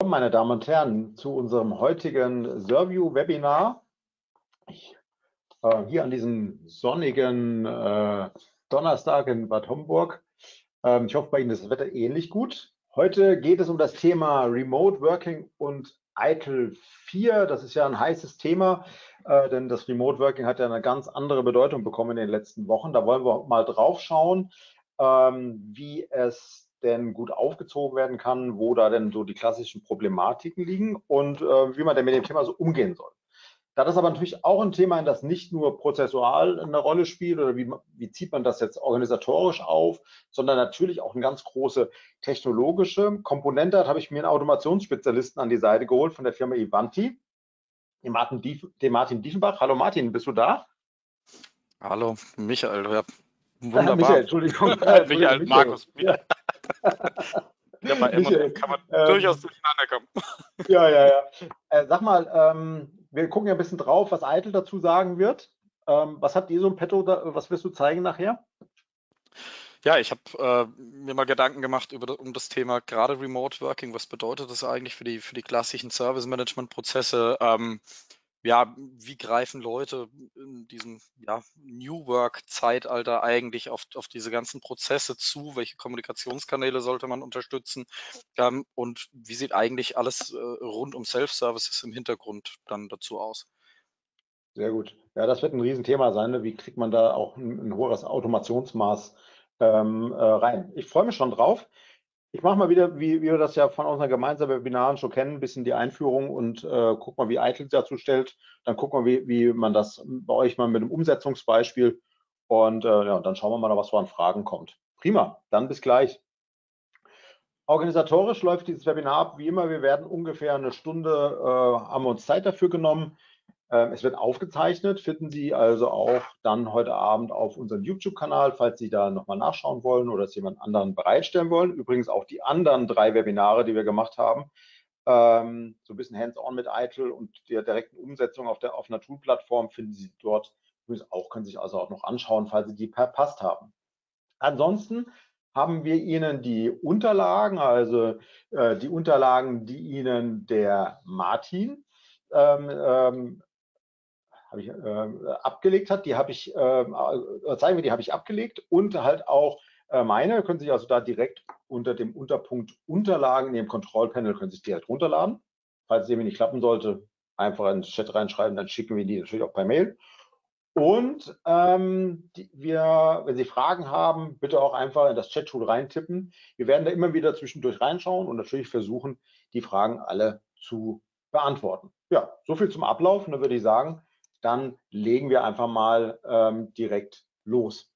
Meine Damen und Herren, zu unserem heutigen Surview-Webinar. Hier an diesem sonnigen Donnerstag in Bad Homburg. Ich hoffe, bei Ihnen ist das Wetter ähnlich gut. Heute geht es um das Thema Remote Working und ITIL 4. Das ist ja ein heißes Thema, denn das Remote Working hat ja eine ganz andere Bedeutung bekommen in den letzten Wochen. Da wollen wir mal drauf schauen, wie es denn gut aufgezogen werden kann, wo da denn so die klassischen Problematiken liegen und wie man denn mit dem Thema so umgehen soll. Da das aber natürlich auch ein Thema ist, das nicht nur prozessual eine Rolle spielt oder wie zieht man das jetzt organisatorisch auf, sondern natürlich auch eine ganz große technologische Komponente hat, habe ich mir einen Automationsspezialisten an die Seite geholt von der Firma Ivanti, den Martin Diefenbach. Hallo Martin, bist du da? Hallo Michael, ja, wunderbar. Michael, Entschuldigung. Michael, Markus. Ja. Ja, bei M&M kann man durchaus durcheinander kommen. Ja. Sag mal, wir gucken ja ein bisschen drauf, was Eitel dazu sagen wird. Was habt ihr so im Petto, was wirst du zeigen nachher? Ja, ich habe mir mal Gedanken gemacht um das Thema gerade Remote Working. Was bedeutet das eigentlich für die klassischen Service-Management-Prozesse? Ja, wie greifen Leute in diesem New Work-Zeitalter eigentlich auf diese ganzen Prozesse zu? Welche Kommunikationskanäle sollte man unterstützen? Und wie sieht eigentlich alles rund um Self-Services im Hintergrund dann dazu aus? Sehr gut. Ja, das wird ein Riesenthema sein. Ne? Wie kriegt man da auch ein hohes Automationsmaß rein? Ich freue mich schon drauf. Ich mache mal wieder, wie wir das ja von unseren gemeinsamen Webinaren schon kennen, ein bisschen die Einführung und guck mal, wie Eitel dazu stellt. Dann gucken wir, wie man das bei euch mal mit einem Umsetzungsbeispiel und ja, dann schauen wir mal, was so an Fragen kommt. Prima, dann bis gleich. Organisatorisch läuft dieses Webinar ab, wie immer. Wir werden ungefähr eine Stunde, haben wir uns Zeit dafür genommen. Es wird aufgezeichnet, finden Sie also auch dann heute Abend auf unserem YouTube-Kanal, falls Sie da nochmal nachschauen wollen oder es jemand anderen bereitstellen wollen. Übrigens auch die anderen 3 Webinare, die wir gemacht haben, so ein bisschen hands-on mit Eitel und der direkten Umsetzung auf einer Tool-Plattform finden Sie dort übrigens auch, können Sie sich also auch noch anschauen, falls Sie die verpasst haben. Ansonsten haben wir Ihnen die Unterlagen, also die Unterlagen, die Ihnen der Martin abgelegt hat, die habe ich, zeigen wir, die habe ich abgelegt und halt auch meine, können Sie sich also da direkt unter dem Unterpunkt Unterlagen in dem Kontrollpanel können Sie sich direkt runterladen. Falls es irgendwie nicht klappen sollte, einfach in den Chat reinschreiben, dann schicken wir die natürlich auch per Mail. Und wenn Sie Fragen haben, bitte auch einfach in das Chat-Tool reintippen. Wir werden da immer wieder zwischendurch reinschauen und natürlich versuchen, die Fragen alle zu beantworten. Ja, so viel zum Ablauf. Und dann würde ich sagen, dann legen wir einfach mal direkt los.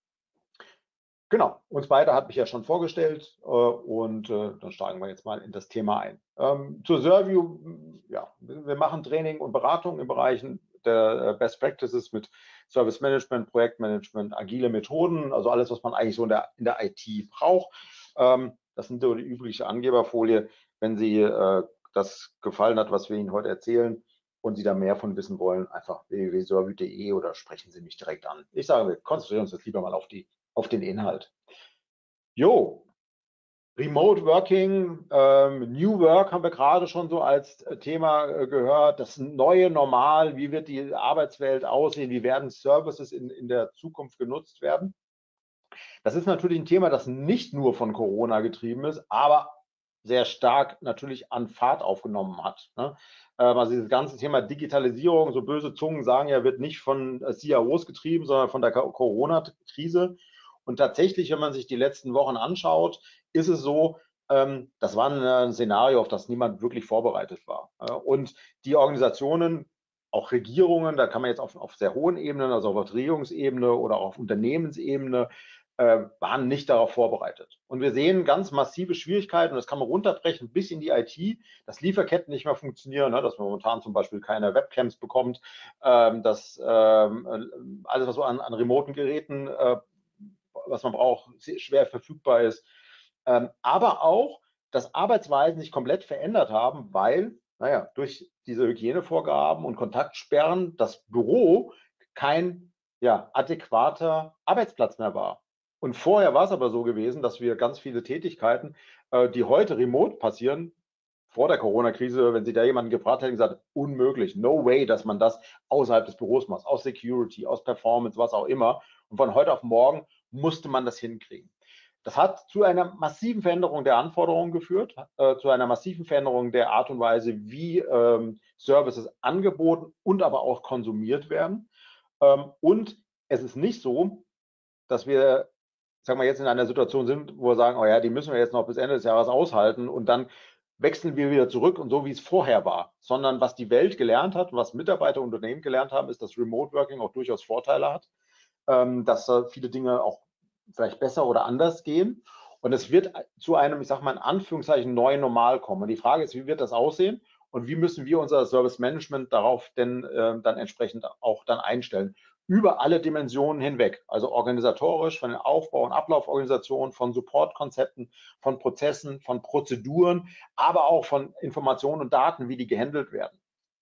Genau, uns beide hat mich ja schon vorgestellt und dann steigen wir jetzt mal in das Thema ein. Zur Surview, ja, wir machen Training und Beratung in Bereichen der Best Practices mit Service Management, Projektmanagement, agile Methoden, also alles, was man eigentlich so in der IT braucht. Das sind so die übliche Angeberfolie. Wenn Sie das gefallen hat, was wir Ihnen heute erzählen und Sie da mehr von wissen wollen, einfach www.surview.de oder sprechen Sie mich direkt an. Ich sage, wir konzentrieren uns jetzt lieber mal auf den Inhalt. Jo, Remote Working, New Work haben wir gerade schon so als Thema gehört. Das neue Normal, wie wird die Arbeitswelt aussehen, wie werden Services in der Zukunft genutzt werden. Das ist natürlich ein Thema, das nicht nur von Corona getrieben ist, aber sehr stark natürlich an Fahrt aufgenommen hat. Ne? Also dieses ganze Thema Digitalisierung, so böse Zungen sagen ja, wird nicht von CIOs getrieben, sondern von der Corona-Krise. Und tatsächlich, wenn man sich die letzten Wochen anschaut, ist es so, das war ein Szenario, auf das niemand wirklich vorbereitet war. Und die Organisationen, auch Regierungen, da kann man jetzt auf sehr hohen Ebenen, also auf Regierungsebene oder auch auf Unternehmensebene, waren nicht darauf vorbereitet. Und wir sehen ganz massive Schwierigkeiten, und das kann man runterbrechen bis in die IT, dass Lieferketten nicht mehr funktionieren, ne, dass man momentan zum Beispiel keine Webcams bekommt, dass alles, was so an remoten Geräten, was man braucht, schwer verfügbar ist. Aber auch, dass Arbeitsweisen sich komplett verändert haben, weil, naja, durch diese Hygienevorgaben und Kontaktsperren das Büro kein adäquater Arbeitsplatz mehr war. Und vorher war es aber so gewesen, dass wir ganz viele Tätigkeiten, die heute remote passieren, vor der Corona-Krise, wenn Sie da jemanden gefragt hätten, gesagt, unmöglich, no way, dass man das außerhalb des Büros macht, aus Security, aus Performance, was auch immer. Und von heute auf morgen musste man das hinkriegen. Das hat zu einer massiven Veränderung der Anforderungen geführt, zu einer massiven Veränderung der Art und Weise, wie Services angeboten und aber auch konsumiert werden. Und es ist nicht so, dass wir, sagen wir, jetzt in einer Situation sind, wo wir sagen, oh ja, die müssen wir jetzt noch bis Ende des Jahres aushalten und dann wechseln wir wieder zurück und so, wie es vorher war. Sondern was die Welt gelernt hat, was Mitarbeiter und Unternehmen gelernt haben, ist, dass Remote Working auch durchaus Vorteile hat, dass viele Dinge auch vielleicht besser oder anders gehen. Und es wird zu einem, ich sage mal in Anführungszeichen, neuen Normal kommen. Und die Frage ist, wie wird das aussehen und wie müssen wir unser Service Management darauf denn dann entsprechend auch dann einstellen? Über alle Dimensionen hinweg, also organisatorisch, von den Aufbau- und Ablauforganisationen, von Supportkonzepten, von Prozessen, von Prozeduren, aber auch von Informationen und Daten, wie die gehandelt werden.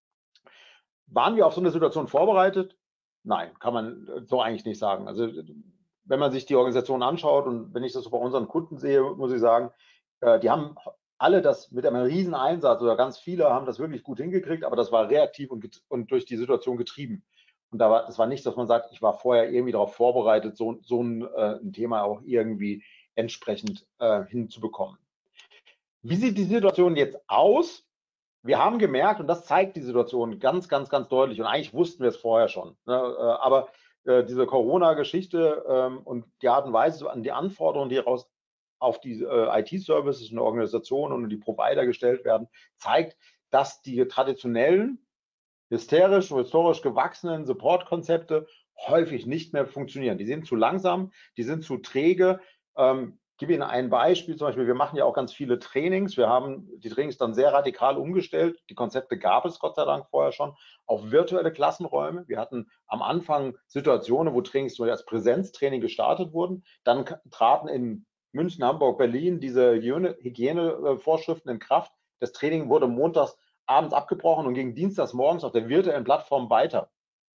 Waren wir auf so eine Situation vorbereitet? Nein, kann man so eigentlich nicht sagen. Also wenn man sich die Organisation anschaut und wenn ich das so bei unseren Kunden sehe, muss ich sagen, die haben alle das mit einem riesen Einsatz oder ganz viele haben das wirklich gut hingekriegt, aber das war reaktiv und durch die Situation getrieben. Und das war nicht, dass man sagt, ich war vorher irgendwie darauf vorbereitet, so ein Thema auch irgendwie entsprechend hinzubekommen. Wie sieht die Situation jetzt aus? Wir haben gemerkt, und das zeigt die Situation ganz, ganz, ganz deutlich, und eigentlich wussten wir es vorher schon, ne, aber diese Corona-Geschichte und die Art und Weise an die Anforderungen, die auf die IT-Services und Organisationen und die Provider gestellt werden, zeigt, dass die traditionellen, historisch gewachsenen Support-Konzepte häufig nicht mehr funktionieren. Die sind zu langsam, die sind zu träge. Ich gebe Ihnen ein Beispiel, zum Beispiel, wir machen ja auch ganz viele Trainings. Wir haben die Trainings dann sehr radikal umgestellt. Die Konzepte gab es Gott sei Dank vorher schon auf virtuelle Klassenräume. Wir hatten am Anfang Situationen, wo Trainings zum Beispiel als Präsenztraining gestartet wurden. Dann traten in München, Hamburg, Berlin diese Hygienevorschriften in Kraft. Das Training wurde montags abends abgebrochen und ging dienstags morgens auf der virtuellen Plattform weiter.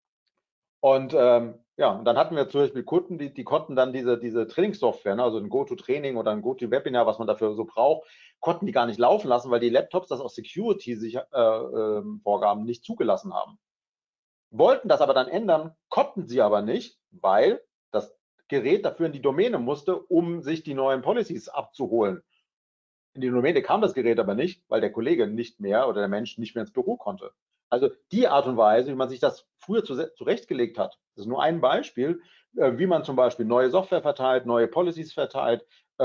Und ja, und dann hatten wir zum Beispiel Kunden, die konnten dann diese Trainingssoftware, ne, also ein GoToTraining oder ein GoToWebinar, was man dafür so braucht, konnten die gar nicht laufen lassen, weil die Laptops das aus Security-Vorgaben nicht zugelassen haben. Wollten das aber dann ändern, konnten sie aber nicht, weil das Gerät dafür in die Domäne musste, um sich die neuen Policies abzuholen. In die Domäne kam das Gerät aber nicht, weil der Kollege nicht mehr oder der Mensch nicht mehr ins Büro konnte. Also die Art und Weise, wie man sich das früher zurechtgelegt hat, das ist nur ein Beispiel, wie man zum Beispiel neue Software verteilt, neue Policies verteilt,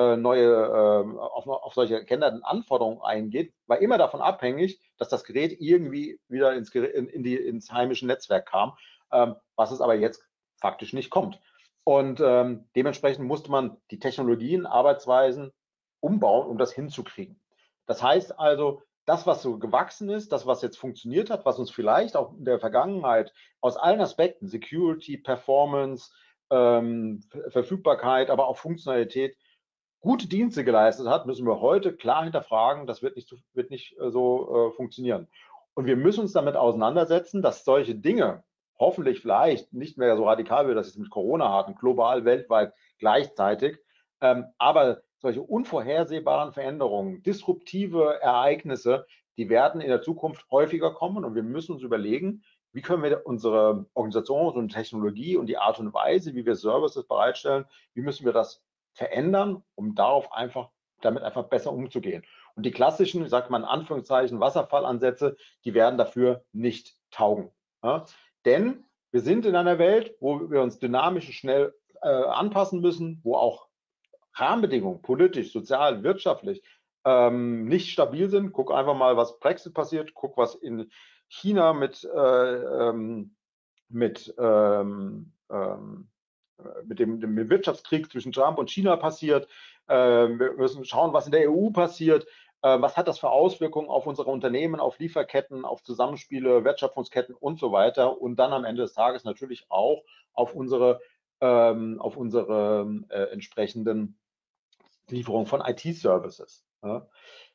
auf solche geänderten Anforderungen eingeht, war immer davon abhängig, dass das Gerät irgendwie wieder ins heimische Netzwerk kam, was es aber jetzt faktisch nicht kommt. Und dementsprechend musste man die Technologien, Arbeitsweisen umbauen, um das hinzukriegen. Das heißt also, das, was so gewachsen ist, das, was jetzt funktioniert hat, was uns vielleicht auch in der Vergangenheit aus allen Aspekten, Security, Performance, Verfügbarkeit, aber auch Funktionalität, gute Dienste geleistet hat, müssen wir heute klar hinterfragen, das wird nicht so funktionieren. Und wir müssen uns damit auseinandersetzen, dass solche Dinge hoffentlich vielleicht nicht mehr so radikal wird, dass es mit Corona hatten, global, weltweit, gleichzeitig, aber solche unvorhersehbaren Veränderungen, disruptive Ereignisse, die werden in der Zukunft häufiger kommen und wir müssen uns überlegen, wie können wir unsere Organisation und Technologie und die Art und Weise, wie wir Services bereitstellen, wie müssen wir das verändern, um damit einfach besser umzugehen. Und die klassischen, ich sage mal in Anführungszeichen, Wasserfallansätze, die werden dafür nicht taugen. Ja? Denn wir sind in einer Welt, wo wir uns dynamisch schnell anpassen müssen, wo auch Rahmenbedingungen, politisch, sozial, wirtschaftlich, nicht stabil sind. Guck einfach mal, was Brexit passiert, guck, was in China mit dem Wirtschaftskrieg zwischen Trump und China passiert. Wir müssen schauen, was in der EU passiert. Was hat das für Auswirkungen auf unsere Unternehmen, auf Lieferketten, auf Zusammenspiele, Wertschöpfungsketten und so weiter. Und dann am Ende des Tages natürlich auch auf unsere entsprechenden Lieferung von IT-Services. Ja.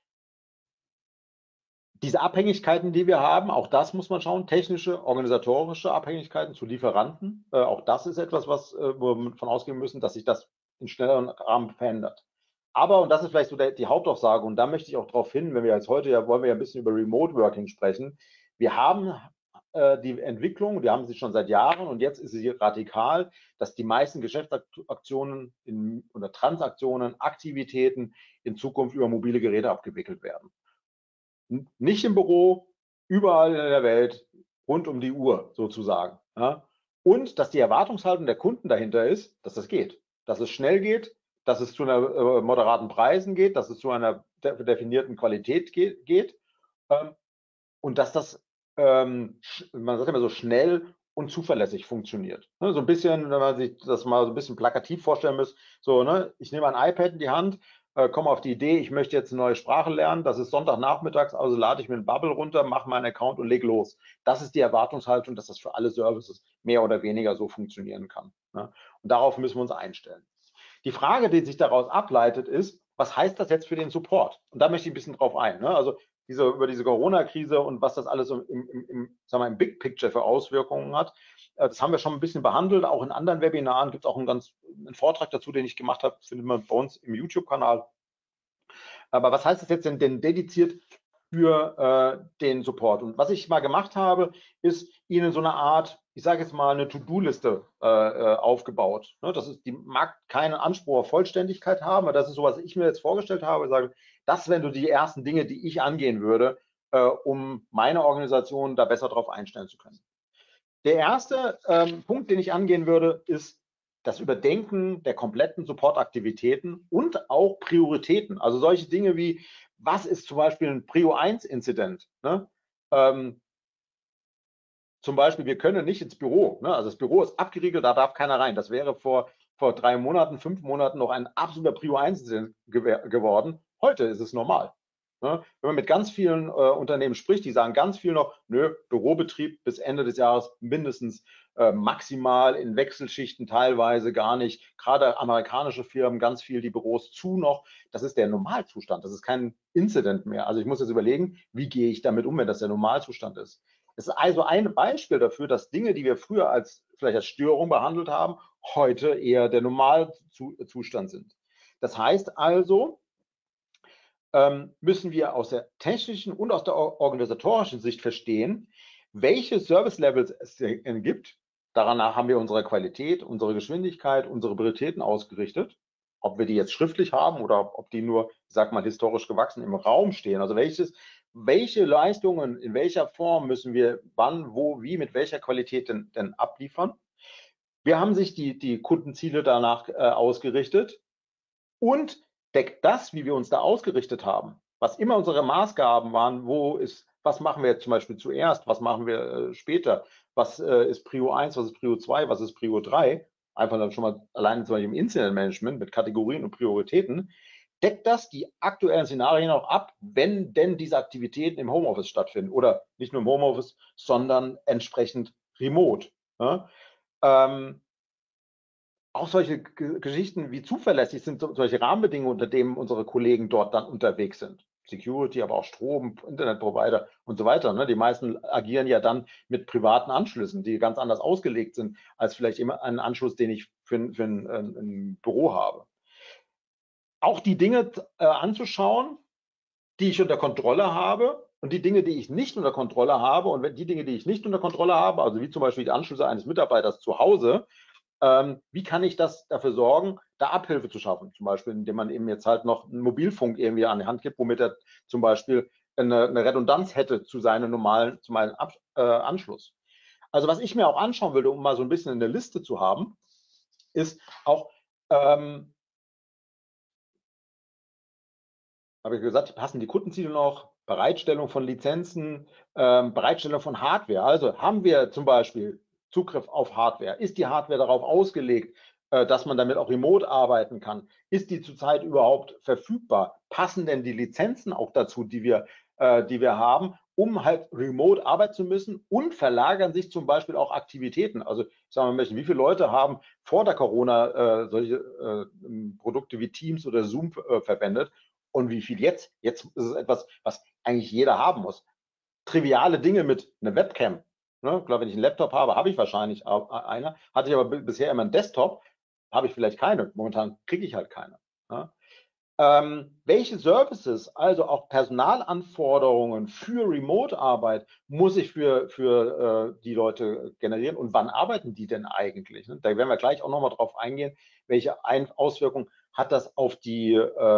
Diese Abhängigkeiten, die wir haben, auch das muss man schauen, technische, organisatorische Abhängigkeiten zu Lieferanten, auch das ist etwas, wo wir davon ausgehen müssen, dass sich das in schnelleren Rahmen verändert. Aber, und das ist vielleicht so die Hauptaussage, und da möchte ich auch darauf hin, wenn wir jetzt heute, ja, wollen wir ja ein bisschen über Remote Working sprechen. Wir haben die Entwicklung, wir haben sie schon seit Jahren und jetzt ist sie radikal, dass die meisten Geschäftsaktionen oder Transaktionen, Aktivitäten in Zukunft über mobile Geräte abgewickelt werden. Nicht im Büro, überall in der Welt, rund um die Uhr sozusagen. Ja? Und dass die Erwartungshaltung der Kunden dahinter ist, dass das geht, dass es schnell geht, dass es zu einer moderaten Preisen geht, dass es zu einer definierten Qualität geht und dass das, man sagt immer so, schnell und zuverlässig funktioniert. Ne, so ein bisschen, wenn man sich das mal so ein bisschen plakativ vorstellen muss, so, ne, ich nehme ein iPad in die Hand, komme auf die Idee, ich möchte jetzt eine neue Sprache lernen, das ist Sonntagnachmittags, also lade ich mir einen Bubble runter, mache meinen Account und leg los. Das ist die Erwartungshaltung, dass das für alle Services mehr oder weniger so funktionieren kann. Ne? Und darauf müssen wir uns einstellen. Die Frage, die sich daraus ableitet, ist, was heißt das jetzt für den Support? Und da möchte ich ein bisschen drauf ein. Ne? Also über diese Corona-Krise und was das alles sagen wir, im Big Picture für Auswirkungen hat. Das haben wir schon ein bisschen behandelt. Auch in anderen Webinaren gibt es auch einen Vortrag dazu, den ich gemacht habe, findet man bei uns im YouTube-Kanal. Aber was heißt das jetzt denn dediziert für den Support? Und was ich mal gemacht habe, ist Ihnen so eine Art, ich sage jetzt mal, eine To-Do-Liste aufgebaut. Ne, die mag keinen Anspruch auf Vollständigkeit haben, aber das ist so, was ich mir jetzt vorgestellt habe. Ich sage, das wären so die ersten Dinge, die ich angehen würde, um meine Organisation da besser drauf einstellen zu können. Der erste Punkt, den ich angehen würde, ist das Überdenken der kompletten Supportaktivitäten und auch Prioritäten. Also solche Dinge wie, was ist zum Beispiel ein Prio 1 Incident? Ne? Zum Beispiel, wir können nicht ins Büro. Ne? Also das Büro ist abgeriegelt, da darf keiner rein. Das wäre vor 3 Monaten, 5 Monaten noch ein absoluter Prio 1 Incident geworden. Heute ist es normal. Ne? Wenn man mit ganz vielen Unternehmen spricht, die sagen ganz viel noch, nö, Bürobetrieb bis Ende des Jahres mindestens maximal in Wechselschichten, teilweise gar nicht. Gerade amerikanische Firmen, ganz viel die Büros zu noch. Das ist der Normalzustand. Das ist kein Incident mehr. Also ich muss jetzt überlegen, wie gehe ich damit um, wenn das der Normalzustand ist. Das ist also ein Beispiel dafür, dass Dinge, die wir früher vielleicht als Störung behandelt haben, heute eher der Normalzustand sind. Das heißt also, müssen wir aus der technischen und aus der organisatorischen Sicht verstehen, welche Service-Levels es gibt. Danach haben wir unsere Qualität, unsere Geschwindigkeit, unsere Prioritäten ausgerichtet. Ob wir die jetzt schriftlich haben oder ob die nur, ich sag mal, historisch gewachsen im Raum stehen. Also welche Leistungen in welcher Form müssen wir wann, wo, wie, mit welcher Qualität denn abliefern? Wir haben sich die Kundenziele danach ausgerichtet und deckt das, wie wir uns da ausgerichtet haben, was immer unsere Maßgaben waren, was machen wir jetzt zum Beispiel zuerst, was machen wir später, was ist Prio 1, was ist Prio 2, was ist Prio 3, einfach dann schon mal allein zum Beispiel im Incident Management mit Kategorien und Prioritäten, deckt das die aktuellen Szenarien auch ab, wenn denn diese Aktivitäten im Homeoffice stattfinden oder nicht nur im Homeoffice, sondern entsprechend remote. Ja? Auch solche Geschichten, wie zuverlässig sind solche Rahmenbedingungen, unter denen unsere Kollegen dort dann unterwegs sind. Security, aber auch Strom, Internetprovider und so weiter. Ne? Die meisten agieren ja dann mit privaten Anschlüssen, die ganz anders ausgelegt sind, als vielleicht immer einen Anschluss, den ich für ein Büro habe. Auch die Dinge anzuschauen, die ich unter Kontrolle habe und die Dinge, die ich nicht unter Kontrolle habe. Und die Dinge, die ich nicht unter Kontrolle habe, also wie zum Beispiel die Anschlüsse eines Mitarbeiters zu Hause, wie kann ich das dafür sorgen, da Abhilfe zu schaffen? Zum Beispiel, indem man eben jetzt halt noch einen Mobilfunk irgendwie an die Hand gibt, womit er zum Beispiel eine Redundanz hätte zu seinem normalen Anschluss. Also was ich mir auch anschauen würde, um mal so ein bisschen eine Liste zu haben, ist auch, habe ich gesagt, passen die Kundenziele noch, Bereitstellung von Lizenzen, Bereitstellung von Hardware. Also haben wir zum Beispiel Zugriff auf Hardware? Ist die Hardware darauf ausgelegt, dass man damit auch remote arbeiten kann? Ist die zurzeit überhaupt verfügbar? Passen denn die Lizenzen auch dazu, die wir haben, um halt remote arbeiten zu müssen, und verlagern sich zum Beispiel auch Aktivitäten? Also ich sage mal, wie viele Leute haben vor der Corona solche Produkte wie Teams oder Zoom verwendet? Und wie viel jetzt? Jetzt ist es etwas, was eigentlich jeder haben muss. Triviale Dinge mit einer Webcam. Ne? Klar, wenn ich einen Laptop habe, habe ich wahrscheinlich eine. Hatte ich aber bisher immer einen Desktop, habe ich vielleicht keine. Momentan kriege ich halt keine. Ne? Welche Services, also auch Personalanforderungen für Remote-Arbeit, muss ich für die Leute generieren und wann arbeiten die denn eigentlich? Ne? Da werden wir gleich auch nochmal drauf eingehen, welche Auswirkungen hat das auf die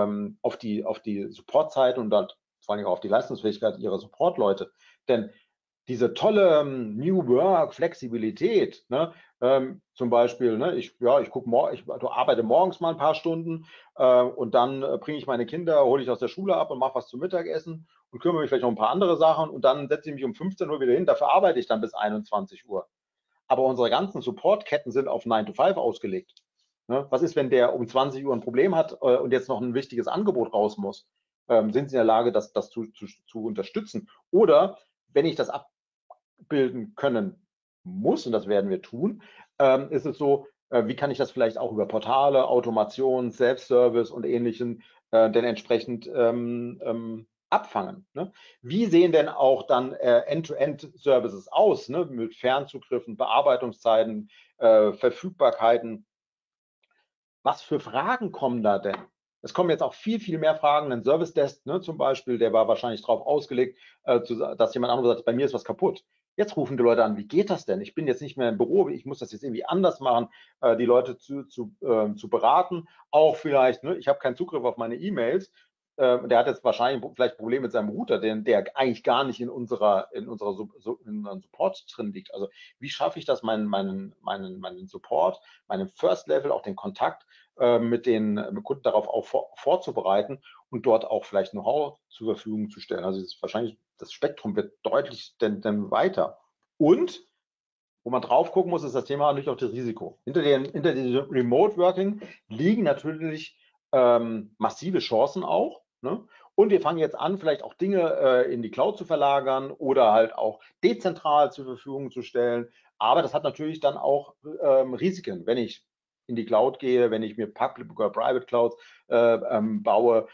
Support-Seite und dann vor allem auch auf die Leistungsfähigkeit ihrer Support-Leute. Denn diese tolle New Work Flexibilität, ne, zum Beispiel, ne, ich arbeite morgens mal ein paar Stunden und dann bringe ich meine Kinder, hole ich aus der Schule ab und mache was zum Mittagessen und kümmere mich vielleicht noch um ein paar andere Sachen und dann setze ich mich um 15 Uhr wieder hin, dafür arbeite ich dann bis 21 Uhr. Aber unsere ganzen Supportketten sind auf 9 to 5 ausgelegt. Ne? Was ist, wenn der um 20 Uhr ein Problem hat und jetzt noch ein wichtiges Angebot raus muss? Sind Sie in der Lage, das zu unterstützen? Oder wenn ich das abbilden können muss, und das werden wir tun, ist es so, wie kann ich das vielleicht auch über Portale, Automation, Self-Service und Ähnlichem denn entsprechend abfangen. Ne? Wie sehen denn auch dann End-to-End-Services aus, ne? Mit Fernzugriffen, Bearbeitungszeiten, Verfügbarkeiten? Was für Fragen kommen da denn? Es kommen jetzt auch viel mehr Fragen. Ein Service Desk, ne, zum Beispiel, der war wahrscheinlich darauf ausgelegt, dass jemand anderes sagt, bei mir ist was kaputt. Jetzt rufen die Leute an, wie geht das denn? Ich bin jetzt nicht mehr im Büro, ich muss das jetzt irgendwie anders machen, die Leute zu beraten. Auch vielleicht, ne, ich habe keinen Zugriff auf meine E-Mails. Der hat jetzt wahrscheinlich vielleicht Probleme mit seinem Router, der eigentlich gar nicht in unserem Support drin liegt. Also wie schaffe ich das, meinen Support, meinen First Level, auch den Kontakt mit den Kunden darauf auch vorzubereiten und dort auch vielleicht Know-how zur Verfügung zu stellen. Also wahrscheinlich das Spektrum wird deutlich denn weiter. Und wo man drauf gucken muss, ist das Thema natürlich auch das Risiko. Hinter diesem Remote Working liegen natürlich massive Chancen auch. Ne? Und wir fangen jetzt an, vielleicht auch Dinge in die Cloud zu verlagern oder halt auch dezentral zur Verfügung zu stellen. Aber das hat natürlich dann auch Risiken, wenn ich in die Cloud gehe, wenn ich mir Public oder Private Clouds baue.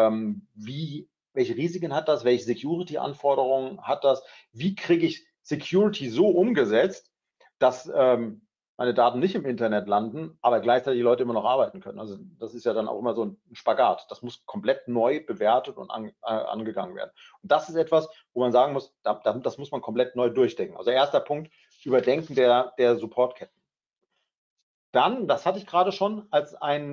Welche Risiken hat das? Welche Security-Anforderungen hat das? Wie kriege ich Security so umgesetzt, dass meine Daten nicht im Internet landen, aber gleichzeitig die Leute immer noch arbeiten können. Also das ist ja dann auch immer so ein Spagat. Das muss komplett neu bewertet und angegangen werden. Und das ist etwas, wo man sagen muss, das muss man komplett neu durchdenken. Also erster Punkt, Überdenken der Supportketten. Dann, das hatte ich gerade schon als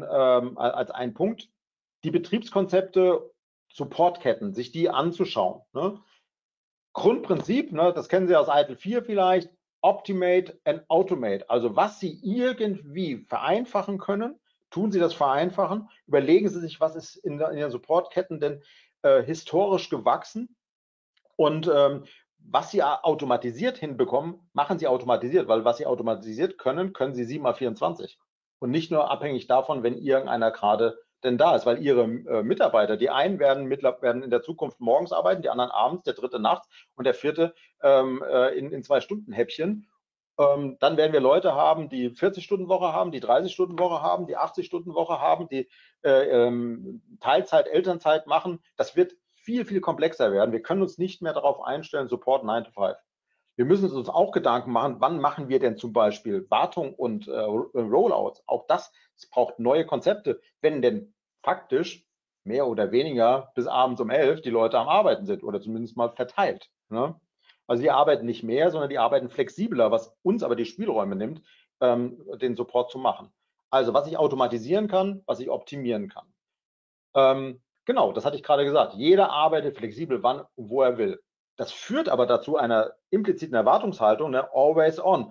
ein Punkt, die Betriebskonzepte, Supportketten, sich die anzuschauen. Ne? Grundprinzip, ne, das kennen Sie aus ITIL 4 vielleicht, Optimate and Automate. Also was Sie irgendwie vereinfachen können, tun Sie das vereinfachen. Überlegen Sie sich, was ist in den Supportketten denn historisch gewachsen und was Sie automatisiert hinbekommen, machen Sie automatisiert, weil was Sie automatisiert können, können Sie 7x24. Und nicht nur abhängig davon, wenn irgendeiner gerade denn da ist, weil Ihre Mitarbeiter, die einen werden in der Zukunft morgens arbeiten, die anderen abends, der dritte nachts und der vierte in 2-Stunden-Häppchen. Dann werden wir Leute haben, die 40-Stunden-Woche haben, die 30-Stunden-Woche haben, die 80-Stunden-Woche haben, die Teilzeit, Elternzeit machen. Das wird viel komplexer werden. Wir können uns nicht mehr darauf einstellen, Support 9 to 5. Wir müssen uns auch Gedanken machen, wann machen wir denn zum Beispiel Wartung und Rollouts. Auch das braucht neue Konzepte, wenn denn faktisch mehr oder weniger bis abends um 11 die Leute am Arbeiten sind oder zumindest mal verteilt. Ne? Also die arbeiten nicht mehr, sondern die arbeiten flexibler, was uns aber die Spielräume nimmt, den Support zu machen. Also was ich automatisieren kann, was ich optimieren kann. Genau, das hatte ich gerade gesagt. Jeder arbeitet flexibel, wann und wo er will. Das führt aber dazu einer impliziten Erwartungshaltung, ne? Always on.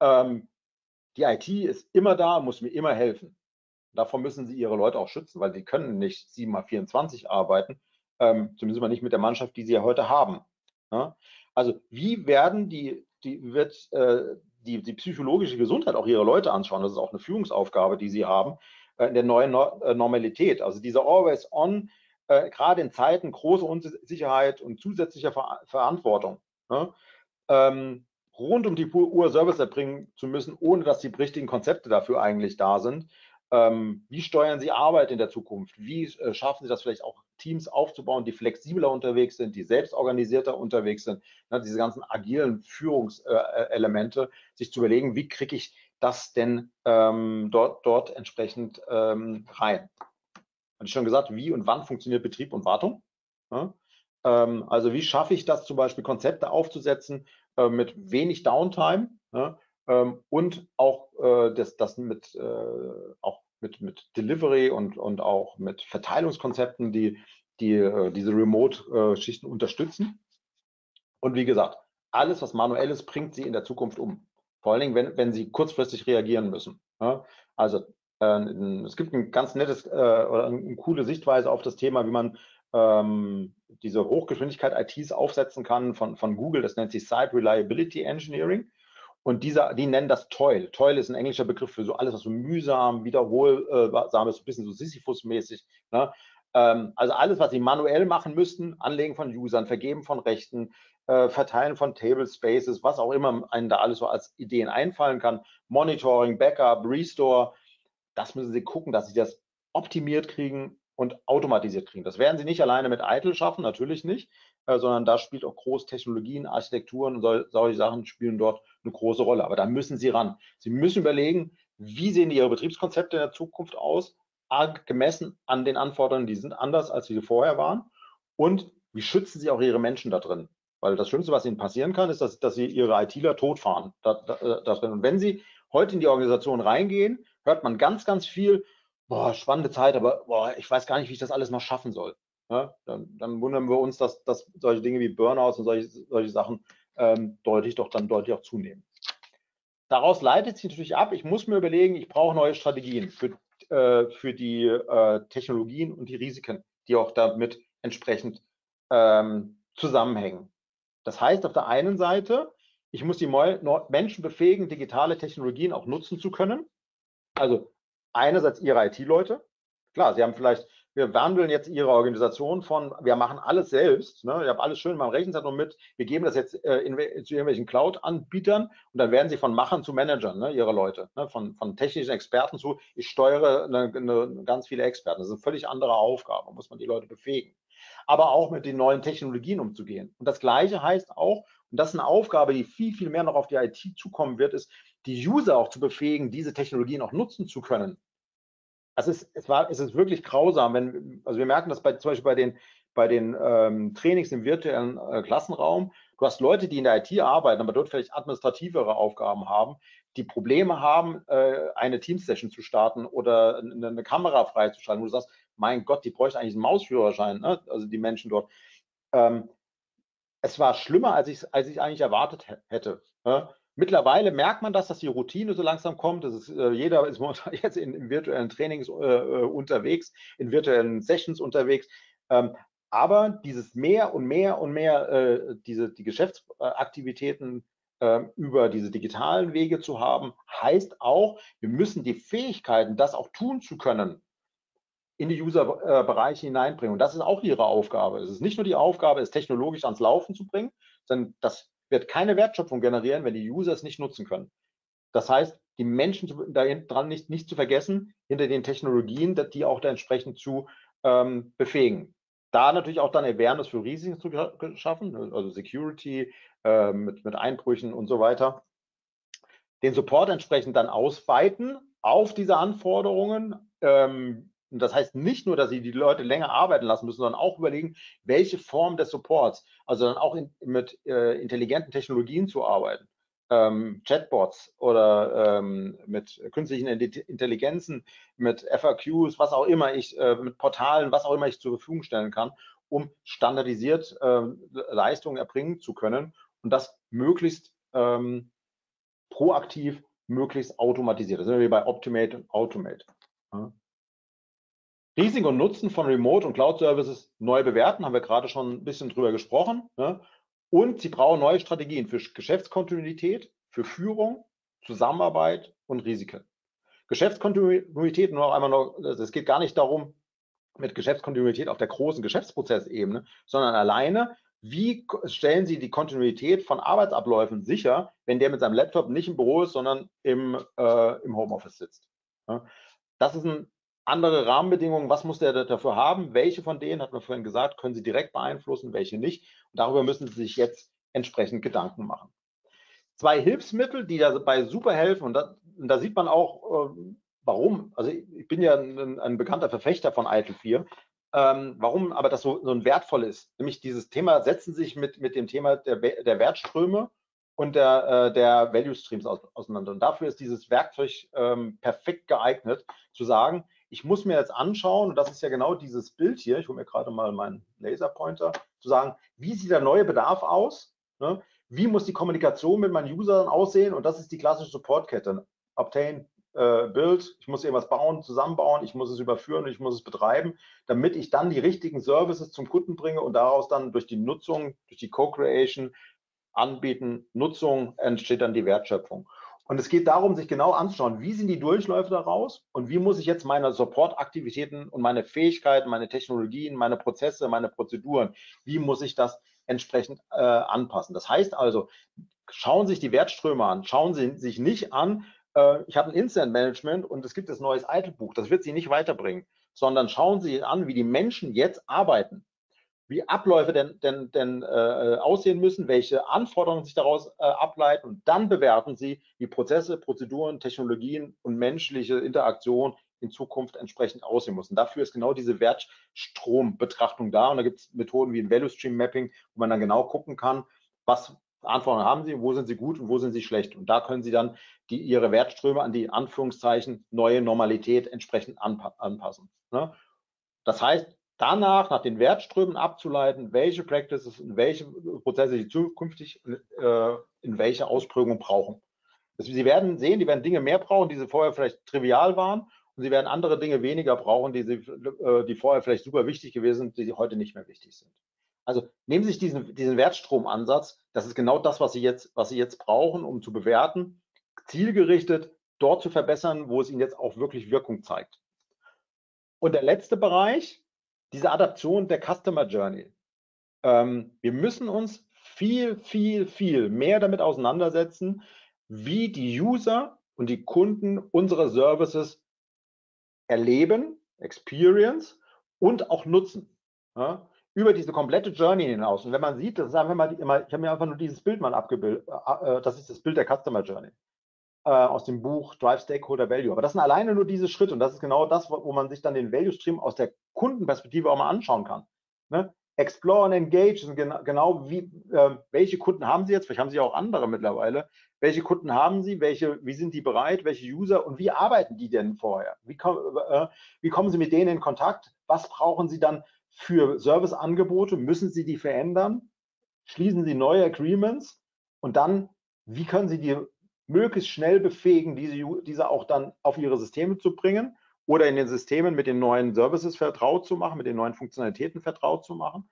Die IT ist immer da, muss mir immer helfen. Davor müssen Sie Ihre Leute auch schützen, weil sie können nicht 7x24 arbeiten, zumindest mal nicht mit der Mannschaft, die Sie ja heute haben. Ja? Also wie werden die psychologische Gesundheit auch Ihrer Leute anschauen? Das ist auch eine Führungsaufgabe, die Sie haben in der neuen Normalität. Also diese Always on, gerade in Zeiten großer Unsicherheit und zusätzlicher Verantwortung. Ne? Rund um die Uhr Service erbringen zu müssen, ohne dass die richtigen Konzepte dafür eigentlich da sind. Wie steuern Sie Arbeit in der Zukunft? Wie schaffen Sie das vielleicht auch, Teams aufzubauen, die flexibler unterwegs sind, die selbstorganisierter unterwegs sind? Ne, diese ganzen agilen Führungselemente, sich zu überlegen, wie kriege ich das denn dort entsprechend rein? Hatte ich schon gesagt, wie und wann funktioniert Betrieb und Wartung? Ja? Also wie schaffe ich das zum Beispiel, Konzepte aufzusetzen mit wenig Downtime, ja? Und auch das mit, auch mit Delivery und auch mit Verteilungskonzepten, die diese Remote-Schichten unterstützen. Und wie gesagt, alles, was manuell ist, bringt sie in der Zukunft um. Vor allen Dingen, wenn sie kurzfristig reagieren müssen. Ja? Also es gibt ein ganz nettes oder eine coole Sichtweise auf das Thema, wie man diese Hochgeschwindigkeit-ITs aufsetzen kann von Google. Das nennt sich Site Reliability Engineering. Und die nennen das Toil. Toil ist ein englischer Begriff für so alles, was so mühsam, wiederholsam ist, ein bisschen so Sisyphus-mäßig. Ne? Also alles, was sie manuell machen müssten, Anlegen von Usern, Vergeben von Rechten, Verteilen von Table Spaces, was auch immer einem da alles so als Ideen einfallen kann, Monitoring, Backup, Restore, das müssen sie gucken, dass sie das optimiert kriegen und automatisiert kriegen. Das werden sie nicht alleine mit ITIL schaffen, natürlich nicht, sondern da spielt auch groß Technologien, Architekturen und solche Sachen spielen dort eine große Rolle. Aber da müssen sie ran. Sie müssen überlegen, wie sehen ihre Betriebskonzepte in der Zukunft aus, gemessen an den Anforderungen, die sind anders, als sie vorher waren. Und wie schützen sie auch ihre Menschen da drin? Weil das Schlimmste, was ihnen passieren kann, ist, dass sie ihre ITler totfahren da drin. Und wenn sie heute in die Organisation reingehen, hört man ganz, ganz viel, boah, spannende Zeit, aber boah, ich weiß gar nicht, wie ich das alles noch schaffen soll. Ja, dann wundern wir uns, dass solche Dinge wie Burnouts und solche Sachen deutlich auch zunehmen. Daraus leitet sich natürlich ab, ich muss mir überlegen, ich brauche neue Strategien für die Technologien und die Risiken, die auch damit entsprechend zusammenhängen. Das heißt, auf der einen Seite, ich muss die Menschen befähigen, digitale Technologien auch nutzen zu können. Also einerseits ihre IT-Leute. Klar, sie haben vielleicht, wir wandeln jetzt ihre Organisation von, wir machen alles selbst, ne? Ich habe alles schön in meinem Rechenzentrum mit, wir geben das jetzt zu irgendwelchen Cloud-Anbietern und dann werden sie von Machern zu Managern, ne, ihre Leute, ne? Von technischen Experten zu, ich steuere ganz viele Experten. Das ist eine völlig andere Aufgabe, muss man die Leute befähigen. Aber auch mit den neuen Technologien umzugehen. Und das Gleiche heißt auch, und das ist eine Aufgabe, die viel, viel mehr noch auf die IT zukommen wird, ist, die User auch zu befähigen, diese Technologien auch nutzen zu können. Es ist wirklich grausam, also wir merken das zum Beispiel bei den Trainings im virtuellen Klassenraum. Du hast Leute, die in der IT arbeiten, aber dort vielleicht administrativere Aufgaben haben, die Probleme haben, eine Teams-Session zu starten oder eine Kamera freizuschalten, wo du sagst, mein Gott, die bräuchten eigentlich einen Mausführerschein, ne? Also die Menschen dort. Es war schlimmer, als ich eigentlich erwartet hätte. Ja? Mittlerweile merkt man dass die Routine so langsam kommt. Jeder ist jetzt in virtuellen Trainings unterwegs, in virtuellen Sessions unterwegs. Aber dieses mehr und mehr und mehr, die Geschäftsaktivitäten über diese digitalen Wege zu haben, heißt auch, wir müssen die Fähigkeiten, das auch tun zu können, in die User-Bereiche hineinbringen. Und das ist auch ihre Aufgabe. Es ist nicht nur die Aufgabe, es technologisch ans Laufen zu bringen, sondern das wird keine Wertschöpfung generieren, wenn die User es nicht nutzen können. Das heißt, die Menschen daran nicht zu vergessen, hinter den Technologien, die auch da entsprechend zu befähigen. Da natürlich auch dann Awareness für Risiken zu schaffen, also Security mit Einbrüchen und so weiter. Den Support entsprechend dann ausweiten auf diese Anforderungen. Das heißt nicht nur, dass sie die Leute länger arbeiten lassen müssen, sondern auch überlegen, welche Form des Supports, also dann auch mit intelligenten Technologien zu arbeiten. Chatbots oder mit künstlichen Intelligenzen, mit FAQs, was auch immer mit Portalen, was auch immer ich zur Verfügung stellen kann, um standardisiert Leistungen erbringen zu können und das möglichst proaktiv, möglichst automatisiert. Da sind wir bei Optimate und Automate. Ja. Risiken und Nutzen von Remote- und Cloud-Services neu bewerten, haben wir gerade schon ein bisschen drüber gesprochen. Ja. Und sie brauchen neue Strategien für Geschäftskontinuität, für Führung, Zusammenarbeit und Risiken. Geschäftskontinuität, nur noch einmal noch, es geht gar nicht darum, mit Geschäftskontinuität auf der großen Geschäftsprozessebene, sondern alleine, wie stellen Sie die Kontinuität von Arbeitsabläufen sicher, wenn der mit seinem Laptop nicht im Büro ist, sondern im Homeoffice sitzt? Ja, das sind andere Rahmenbedingungen. Was muss der dafür haben? Welche von denen, hat man vorhin gesagt, können Sie direkt beeinflussen, welche nicht? Und darüber müssen Sie sich jetzt entsprechend Gedanken machen. Zwei Hilfsmittel, die dabei super helfen, und da sieht man auch, warum, also ich bin ja ein bekannter Verfechter von ITIL 4, warum aber das so ein wertvoll ist, nämlich dieses Thema setzen sich mit dem Thema der Wertströme und der Value Streams auseinander. Und dafür ist dieses Werkzeug perfekt geeignet, zu sagen, ich muss mir jetzt anschauen, und das ist ja genau dieses Bild hier, ich hole mir gerade mal meinen Laserpointer, zu sagen, wie sieht der neue Bedarf aus? Ne? Wie muss die Kommunikation mit meinen Usern aussehen? Und das ist die klassische Supportkette. Obtain, Build, ich muss irgendwas bauen, zusammenbauen, ich muss es überführen, ich muss es betreiben, damit ich dann die richtigen Services zum Kunden bringe und daraus dann durch die Nutzung, durch die Co-Creation, Anbieten, Nutzung entsteht dann die Wertschöpfung. Und es geht darum, sich genau anzuschauen, wie sind die Durchläufe daraus und wie muss ich jetzt meine Support-Aktivitäten und meine Fähigkeiten, meine Technologien, meine Prozesse, meine Prozeduren, wie muss ich das entsprechend anpassen. Das heißt also, schauen Sie sich die Wertströme an, schauen Sie sich nicht an, ich habe ein Incident Management und es gibt das neues ITIL-Buch, das wird Sie nicht weiterbringen, sondern schauen Sie an, wie die Menschen jetzt arbeiten, wie Abläufe denn aussehen müssen, welche Anforderungen sich daraus ableiten und dann bewerten Sie, wie Prozesse, Prozeduren, Technologien und menschliche Interaktion in Zukunft entsprechend aussehen müssen. Dafür ist genau diese Wertstrombetrachtung da und da gibt es Methoden wie ein Value Stream Mapping, wo man dann genau gucken kann, was Anforderungen haben Sie, wo sind sie gut und wo sind sie schlecht. Und da können Sie dann ihre Wertströme an die Anführungszeichen neue Normalität entsprechend anpassen. Ne? Das heißt, danach nach den Wertströmen abzuleiten, welche Practices und welche Prozesse Sie zukünftig in welche Ausprägung brauchen. Also Sie werden sehen, die werden Dinge mehr brauchen, die sie vorher vielleicht trivial waren, und sie werden andere Dinge weniger brauchen, die vorher vielleicht super wichtig gewesen sind, die heute nicht mehr wichtig sind. Also nehmen Sie sich diesen Wertstromansatz, das ist genau das, was Sie jetzt brauchen, um zu bewerten, zielgerichtet dort zu verbessern, wo es Ihnen jetzt auch wirklich Wirkung zeigt. Und der letzte Bereich, diese Adaption der Customer Journey. Wir müssen uns viel, viel, viel mehr damit auseinandersetzen, wie die User und die Kunden unsere Services erleben, Experience und auch nutzen. Ja, über diese komplette Journey hinaus. Und wenn man sieht, das ist einfach mal, ich habe mir einfach nur dieses Bild mal abgebildet, das ist das Bild der Customer Journey aus dem Buch Drive Stakeholder Value. Aber das sind alleine nur diese Schritte und das ist genau das, wo man sich dann den Value Stream aus der Kundenperspektive auch mal anschauen kann. Ne? Explore und Engage sind genau wie, welche Kunden haben Sie jetzt, vielleicht haben Sie auch andere mittlerweile, welche Kunden haben Sie, wie sind die bereit, welche User und wie arbeiten die denn vorher? Wie kommen Sie mit denen in Kontakt? Was brauchen Sie dann für Serviceangebote? Müssen Sie die verändern? Schließen Sie neue Agreements? Und dann, wie können Sie die möglichst schnell befähigen, diese auch dann auf ihre Systeme zu bringen oder in den Systemen mit den neuen Services vertraut zu machen, mit den neuen Funktionalitäten vertraut zu machen,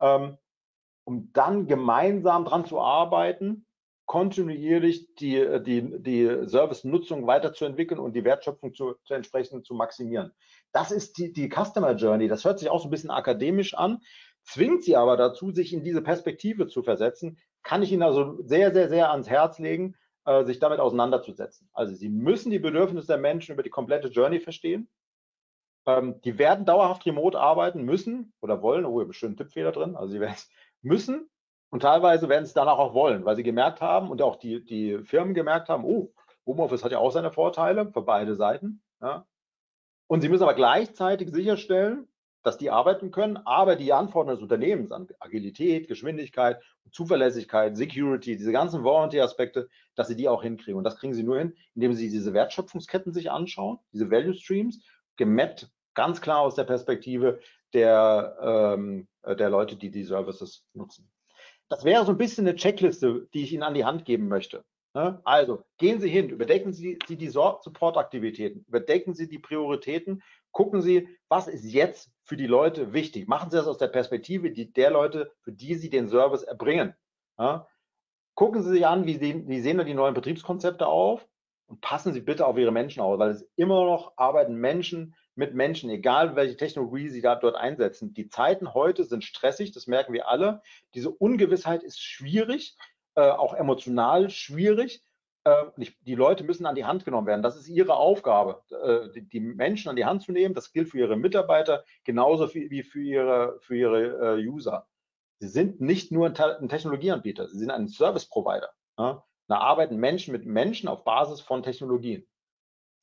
um dann gemeinsam daran zu arbeiten, kontinuierlich die Service-Nutzung weiterzuentwickeln und die Wertschöpfung entsprechend zu maximieren. Das ist die Customer Journey. Das hört sich auch so ein bisschen akademisch an, zwingt sie aber dazu, sich in diese Perspektive zu versetzen. Kann ich Ihnen also sehr, sehr, sehr ans Herz legen, sich damit auseinanderzusetzen. Also Sie müssen die Bedürfnisse der Menschen über die komplette Journey verstehen. Die werden dauerhaft remote arbeiten müssen oder wollen, oh, ich habe einen Tippfehler drin, also sie werden es müssen und teilweise werden sie es danach auch wollen, weil sie gemerkt haben und auch die Firmen gemerkt haben, oh, Homeoffice hat ja auch seine Vorteile für beide Seiten. Ja. Und sie müssen aber gleichzeitig sicherstellen, dass die arbeiten können, aber die Anforderungen des Unternehmens an Agilität, Geschwindigkeit, Zuverlässigkeit, Security, diese ganzen Warranty-Aspekte, dass sie die auch hinkriegen. Und das kriegen sie nur hin, indem sie diese Wertschöpfungsketten sich anschauen, diese Value Streams, gemappt ganz klar aus der Perspektive der Leute, die die Services nutzen. Das wäre so ein bisschen eine Checkliste, die ich Ihnen an die Hand geben möchte. Also gehen Sie hin, überdenken Sie die Support-Aktivitäten, überdenken Sie die Prioritäten, gucken Sie, was ist jetzt für die Leute wichtig. Machen Sie das aus der Perspektive der Leute, für die Sie den Service erbringen. Ja? Gucken Sie sich an, wie sehen da die neuen Betriebskonzepte auf und passen Sie bitte auf Ihre Menschen aus, weil es immer noch arbeiten Menschen mit Menschen, egal welche Technologie Sie dort einsetzen. Die Zeiten heute sind stressig, das merken wir alle. Diese Ungewissheit ist schwierig, auch emotional schwierig. Die Leute müssen an die Hand genommen werden. Das ist ihre Aufgabe, die Menschen an die Hand zu nehmen. Das gilt für ihre Mitarbeiter genauso wie für ihre User. Sie sind nicht nur ein Technologieanbieter, sie sind ein Service Provider. Ja? Da arbeiten Menschen mit Menschen auf Basis von Technologien.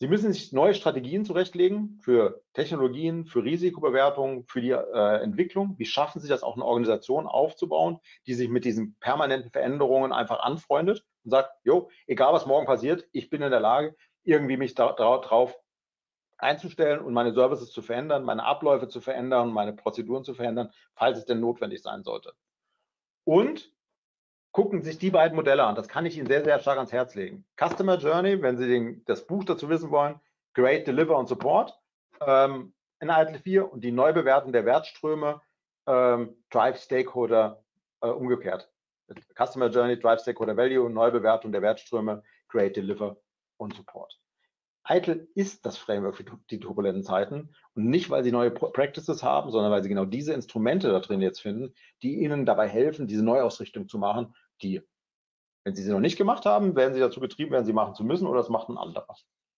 Sie müssen sich neue Strategien zurechtlegen für Technologien, für Risikobewertung, für die Entwicklung. Wie schaffen Sie das auch, eine Organisation aufzubauen, die sich mit diesen permanenten Veränderungen einfach anfreundet und sagt, jo, egal was morgen passiert, ich bin in der Lage, irgendwie mich darauf einzustellen und meine Services zu verändern, meine Abläufe zu verändern, meine Prozeduren zu verändern, falls es denn notwendig sein sollte. Und gucken sich die beiden Modelle an. Das kann ich Ihnen sehr, sehr stark ans Herz legen. Customer Journey, wenn Sie das Buch dazu wissen wollen, Create, Deliver und Support in ITIL 4 und die Neubewertung der Wertströme, Drive Stakeholder umgekehrt. Customer Journey, Drive Stakeholder Value, Neubewertung der Wertströme, Create, Deliver und Support. ITIL ist das Framework für die turbulenten Zeiten und nicht, weil sie neue Practices haben, sondern weil sie genau diese Instrumente da drin jetzt finden, die ihnen dabei helfen, diese Neuausrichtung zu machen, die, wenn sie noch nicht gemacht haben, werden sie dazu getrieben werden, sie machen zu müssen oder das macht ein anderer.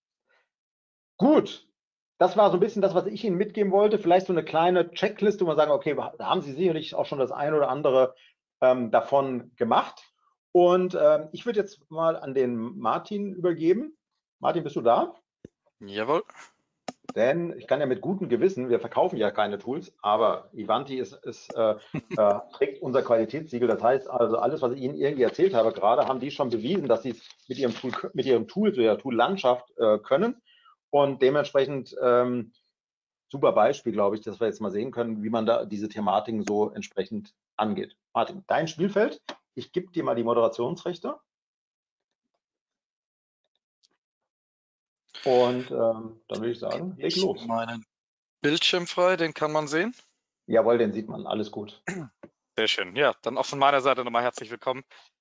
Gut, das war so ein bisschen das, was ich Ihnen mitgeben wollte. Vielleicht so eine kleine Checkliste, wo man sagen, okay, da haben Sie sicherlich auch schon das ein oder andere davon gemacht. Und ich würde jetzt mal an den Martin übergeben. Martin, bist du da? Jawohl. Denn ich kann ja mit gutem Gewissen, wir verkaufen ja keine Tools, aber Ivanti trägt unser Qualitätssiegel. Das heißt also, alles, was ich Ihnen irgendwie erzählt habe, gerade haben die schon bewiesen, dass sie es mit ihrem Tool, zu der Tool-Landschaft können. Und dementsprechend super Beispiel, glaube ich, dass wir jetzt mal sehen können, wie man da diese Thematiken so entsprechend angeht. Martin, dein Spielfeld. Ich gebe dir mal die Moderationsrechte. Und dann würde ich sagen, leg los. Meinen Bildschirm frei, den kann man sehen. Jawohl, den sieht man. Alles gut. Sehr schön. Ja, dann auch von meiner Seite nochmal herzlich willkommen.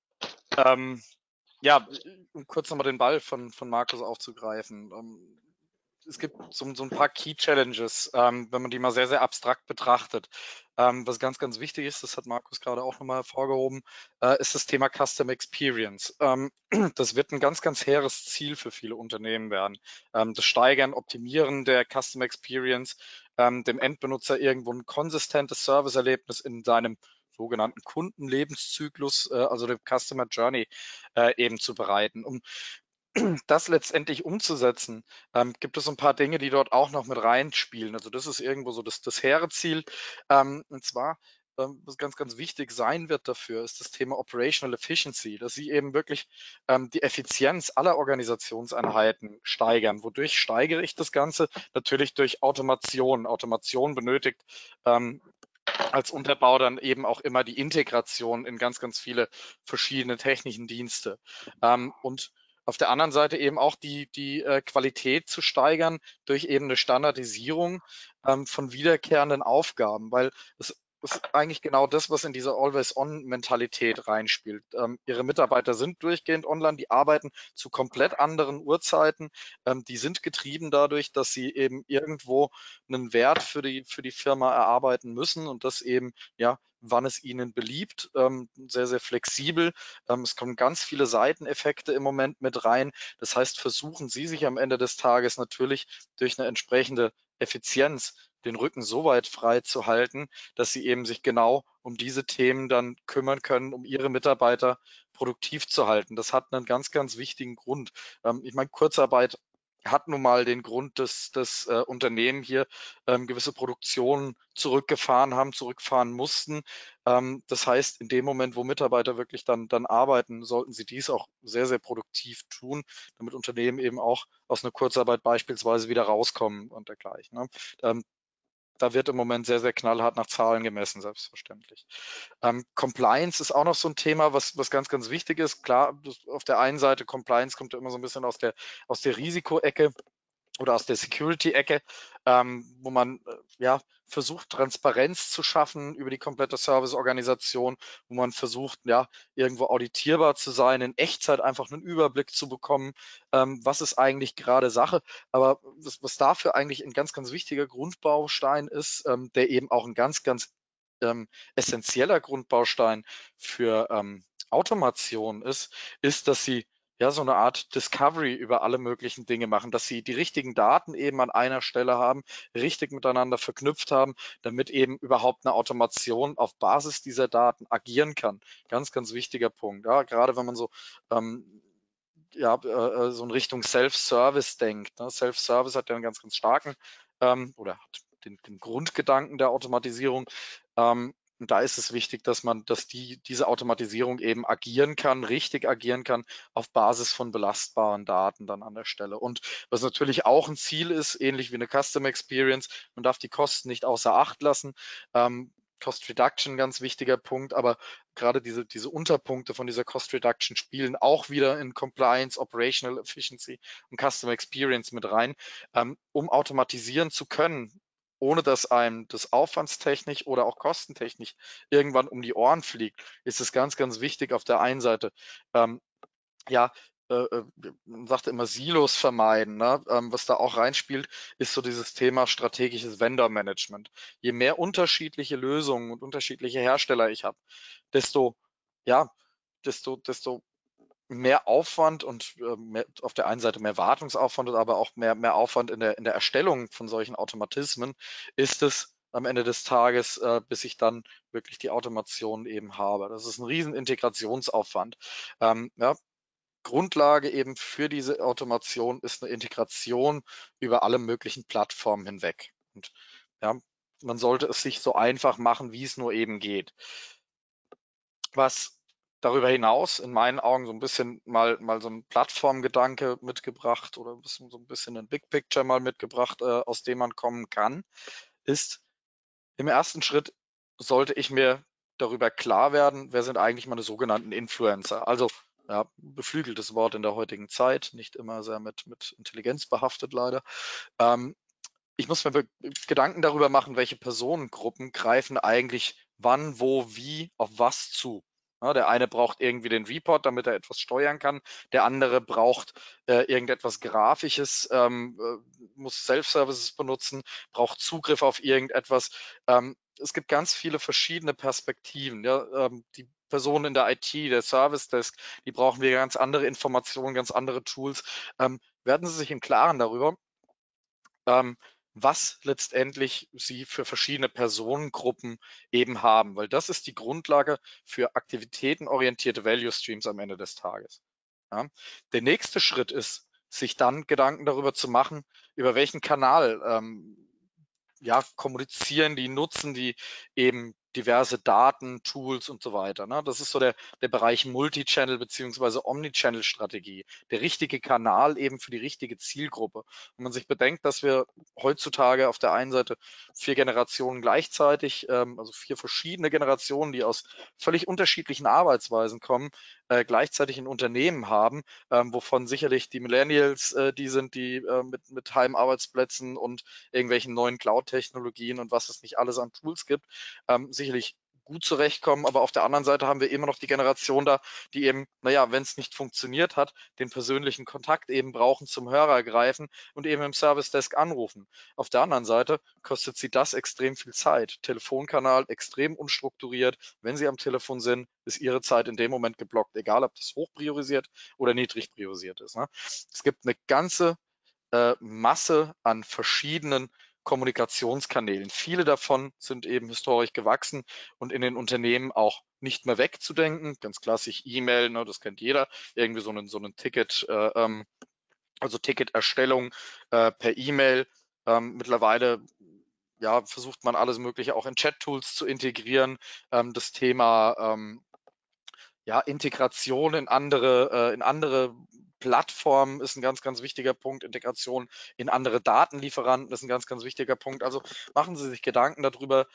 Ja, um kurz nochmal den Ball von Markus aufzugreifen. Es gibt so ein paar Key Challenges, wenn man die mal sehr, sehr abstrakt betrachtet. Was ganz, ganz wichtig ist, das hat Markus gerade auch nochmal hervorgehoben, ist das Thema Custom Experience. Das wird ein ganz, ganz hehres Ziel für viele Unternehmen werden. Das Steigern, Optimieren der Custom Experience, dem Endbenutzer irgendwo ein konsistentes Serviceerlebnis in seinem sogenannten Kundenlebenszyklus, also dem Customer Journey, eben zu bereiten. Um das letztendlich umzusetzen, gibt es ein paar Dinge, die dort auch noch mit reinspielen. Also das ist irgendwo so das hehre Ziel. Und zwar, was ganz, ganz wichtig sein wird dafür, ist das Thema Operational Efficiency, dass sie eben wirklich die Effizienz aller Organisationseinheiten steigern. Wodurch steigere ich das Ganze? Natürlich durch Automation. Automation benötigt als Unterbau dann eben auch immer die Integration in ganz, ganz viele verschiedene technischen Dienste. Und auf der anderen Seite eben auch die Qualität zu steigern durch eben eine Standardisierung von wiederkehrenden Aufgaben, weil es ist eigentlich genau das, was in diese Always-On-Mentalität reinspielt. Ihre Mitarbeiter sind durchgehend online, die arbeiten zu komplett anderen Uhrzeiten, die sind getrieben dadurch, dass sie eben irgendwo einen Wert für die Firma erarbeiten müssen und das eben, ja, wann es ihnen beliebt, sehr, sehr flexibel. Es kommen ganz viele Seiteneffekte im Moment mit rein. Das heißt, versuchen Sie sich am Ende des Tages natürlich durch eine entsprechende Effizienz den Rücken so weit frei zu halten, dass Sie eben sich genau um diese Themen dann kümmern können, um Ihre Mitarbeiter produktiv zu halten. Das hat einen ganz, ganz wichtigen Grund. Ich meine, Kurzarbeit hat nun mal den Grund, dass das Unternehmen hier gewisse Produktionen zurückfahren mussten. Das heißt, in dem Moment, wo Mitarbeiter wirklich dann arbeiten, sollten sie dies auch sehr, sehr produktiv tun, damit Unternehmen eben auch aus einer Kurzarbeit beispielsweise wieder rauskommen und dergleichen. Ne? Da wird im Moment sehr, sehr knallhart nach Zahlen gemessen, selbstverständlich. Compliance ist auch noch so ein Thema, was ganz, ganz wichtig ist. Klar, auf der einen Seite, Compliance kommt ja immer so ein bisschen aus der Risikoecke oder aus der Security-Ecke, wo man ja versucht, Transparenz zu schaffen über die komplette Serviceorganisation, wo man versucht, ja, irgendwo auditierbar zu sein, in Echtzeit einfach einen Überblick zu bekommen, was ist eigentlich gerade Sache. Aber was dafür eigentlich ein ganz, ganz wichtiger Grundbaustein ist, der eben auch ein ganz, ganz essentieller Grundbaustein für Automation ist, dass sie ja so eine Art Discovery über alle möglichen Dinge machen, dass sie die richtigen Daten eben an einer Stelle haben, richtig miteinander verknüpft haben, damit eben überhaupt eine Automation auf Basis dieser Daten agieren kann. Ganz, ganz wichtiger Punkt. Ja, gerade wenn man so so in Richtung Self-Service denkt. Ne? Self-Service hat ja einen ganz, ganz starken oder hat den Grundgedanken der Automatisierung. Und da ist es wichtig, dass diese Automatisierung eben agieren kann, richtig agieren kann, auf Basis von belastbaren Daten dann an der Stelle. Und was natürlich auch ein Ziel ist, ähnlich wie eine Customer Experience, man darf die Kosten nicht außer Acht lassen. Cost Reduction, ganz wichtiger Punkt, aber gerade diese Unterpunkte von dieser Cost Reduction spielen auch wieder in Compliance, Operational Efficiency und Customer Experience mit rein, um automatisieren zu können, ohne dass einem das aufwandstechnisch oder auch kostentechnisch irgendwann um die Ohren fliegt, ist es ganz, ganz wichtig auf der einen Seite, ja, man sagt immer Silos vermeiden. Ne? Was da auch reinspielt, ist so dieses Thema strategisches Vendor-Management. Je mehr unterschiedliche Lösungen und unterschiedliche Hersteller ich habe, desto, ja, desto mehr Aufwand und auf der einen Seite mehr Wartungsaufwand, aber auch mehr Aufwand in der Erstellung von solchen Automatismen ist es am Ende des Tages, bis ich dann wirklich die Automation eben habe. Das ist ein riesen Integrationsaufwand. Ja, Grundlage eben für diese Automation ist eine Integration über alle möglichen Plattformen hinweg. Und ja, man sollte es sich so einfach machen, wie es nur eben geht. Was darüber hinaus in meinen Augen so ein bisschen mal so ein Plattformgedanke mitgebracht oder so ein bisschen ein Big Picture mal mitgebracht, aus dem man kommen kann, ist, im ersten Schritt sollte ich mir darüber klar werden, wer sind eigentlich meine sogenannten Influencer. Also ja, beflügeltes Wort in der heutigen Zeit, nicht immer sehr mit Intelligenz behaftet leider. Ich muss mir Gedanken darüber machen, welche Personengruppen greifen eigentlich wann, wo, wie, auf was zu. Ja, der eine braucht irgendwie den Report, damit er etwas steuern kann. Der andere braucht irgendetwas Grafisches, muss Self-Services benutzen, braucht Zugriff auf irgendetwas. Es gibt ganz viele verschiedene Perspektiven. Ja? Die Personen in der IT, der Service Desk, die brauchen wir ganz andere Informationen, ganz andere Tools. Werden Sie sich im Klaren darüber, was letztendlich Sie für verschiedene Personengruppen eben haben, weil das ist die Grundlage für aktivitätenorientierte Value Streams am Ende des Tages. Ja. Der nächste Schritt ist, sich dann Gedanken darüber zu machen, über welchen Kanal kommunizieren die, nutzen die eben diverse Daten, Tools und so weiter. Ne? Das ist so der Bereich Multi-Channel bzw. Omni-Channel-Strategie. Der richtige Kanal eben für die richtige Zielgruppe. Wenn man sich bedenkt, dass wir heutzutage auf der einen Seite 4 Generationen gleichzeitig, also 4 verschiedene Generationen, die aus völlig unterschiedlichen Arbeitsweisen kommen, gleichzeitig ein Unternehmen haben, wovon sicherlich die Millennials die sind, die mit Heimarbeitsplätzen und irgendwelchen neuen Cloud-Technologien und was es nicht alles an Tools gibt, sicherlich gut zurechtkommen, aber auf der anderen Seite haben wir immer noch die Generation da, die eben, naja, wenn es nicht funktioniert hat, den persönlichen Kontakt eben brauchen, zum Hörer greifen und eben im Service Desk anrufen. Auf der anderen Seite kostet sie das extrem viel Zeit. Telefonkanal extrem unstrukturiert. Wenn Sie am Telefon sind, ist Ihre Zeit in dem Moment geblockt, egal ob das hoch priorisiert oder niedrig priorisiert ist. Ne? Es gibt eine ganze Masse an verschiedenen Kommunikationskanälen. Viele davon sind eben historisch gewachsen und in den Unternehmen auch nicht mehr wegzudenken. Ganz klassisch E-Mail, ne, das kennt jeder. Irgendwie so ein Ticket, also Ticketerstellung per E-Mail. Mittlerweile versucht man alles Mögliche auch in Chat-Tools zu integrieren. Das Thema Integration in andere Plattformen ist ein ganz, ganz wichtiger Punkt. Integration in andere Datenlieferanten ist ein ganz, ganz wichtiger Punkt. Also machen Sie sich Gedanken darüber,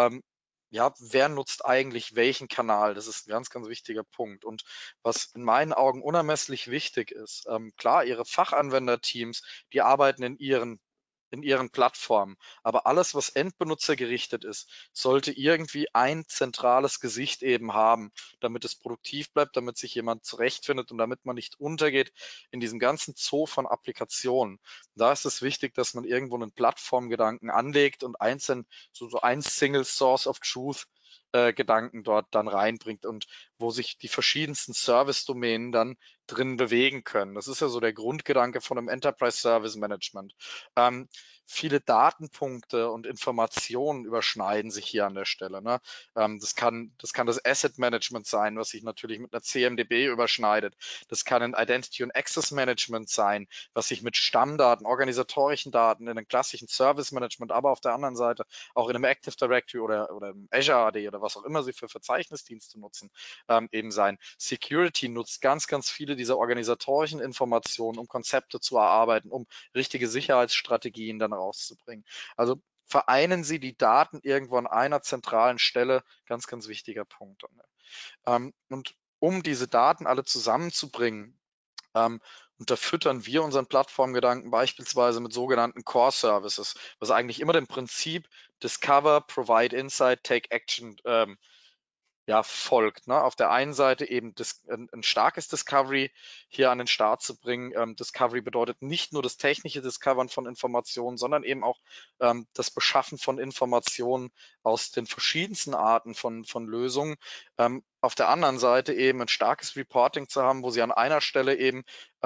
wer nutzt eigentlich welchen Kanal? Das ist ein ganz, ganz wichtiger Punkt. Und was in meinen Augen unermesslich wichtig ist, klar, Ihre Fachanwenderteams, die arbeiten in ihren Plattformen. Aber alles, was endbenutzergerichtet ist, sollte irgendwie ein zentrales Gesicht eben haben, damit es produktiv bleibt, damit sich jemand zurechtfindet und damit man nicht untergeht in diesem ganzen Zoo von Applikationen. Da ist es wichtig, dass man irgendwo einen Plattformgedanken anlegt und einzeln so ein Single Source of Truth Gedanken dort dann reinbringt und wo sich die verschiedensten Service-Domänen dann drin bewegen können. Das ist ja so der Grundgedanke von einem Enterprise Service Management. Viele Datenpunkte und Informationen überschneiden sich hier an der Stelle. Ne? Das kann das Asset Management sein, was sich natürlich mit einer CMDB überschneidet. Das kann ein Identity und Access Management sein, was sich mit Stammdaten, organisatorischen Daten in einem klassischen Service Management, aber auf der anderen Seite auch in einem Active Directory oder im Azure AD oder was auch immer Sie für Verzeichnisdienste nutzen, eben sein. Security nutzt ganz, ganz viele dieser organisatorischen Informationen, um Konzepte zu erarbeiten, um richtige Sicherheitsstrategien dann rauszubringen. Also vereinen Sie die Daten irgendwo an einer zentralen Stelle, ganz, ganz wichtiger Punkt. Und um diese Daten alle zusammenzubringen, unterfüttern wir unseren Plattformgedanken beispielsweise mit sogenannten Core Services, was eigentlich immer dem Prinzip Discover, Provide Insight, Take Action folgt. Ne? Auf der einen Seite eben ein starkes Discovery hier an den Start zu bringen. Discovery bedeutet nicht nur das technische Discovern von Informationen, sondern eben auch das Beschaffen von Informationen aus den verschiedensten Arten von Lösungen. Auf der anderen Seite eben ein starkes Reporting zu haben, wo Sie an einer Stelle eben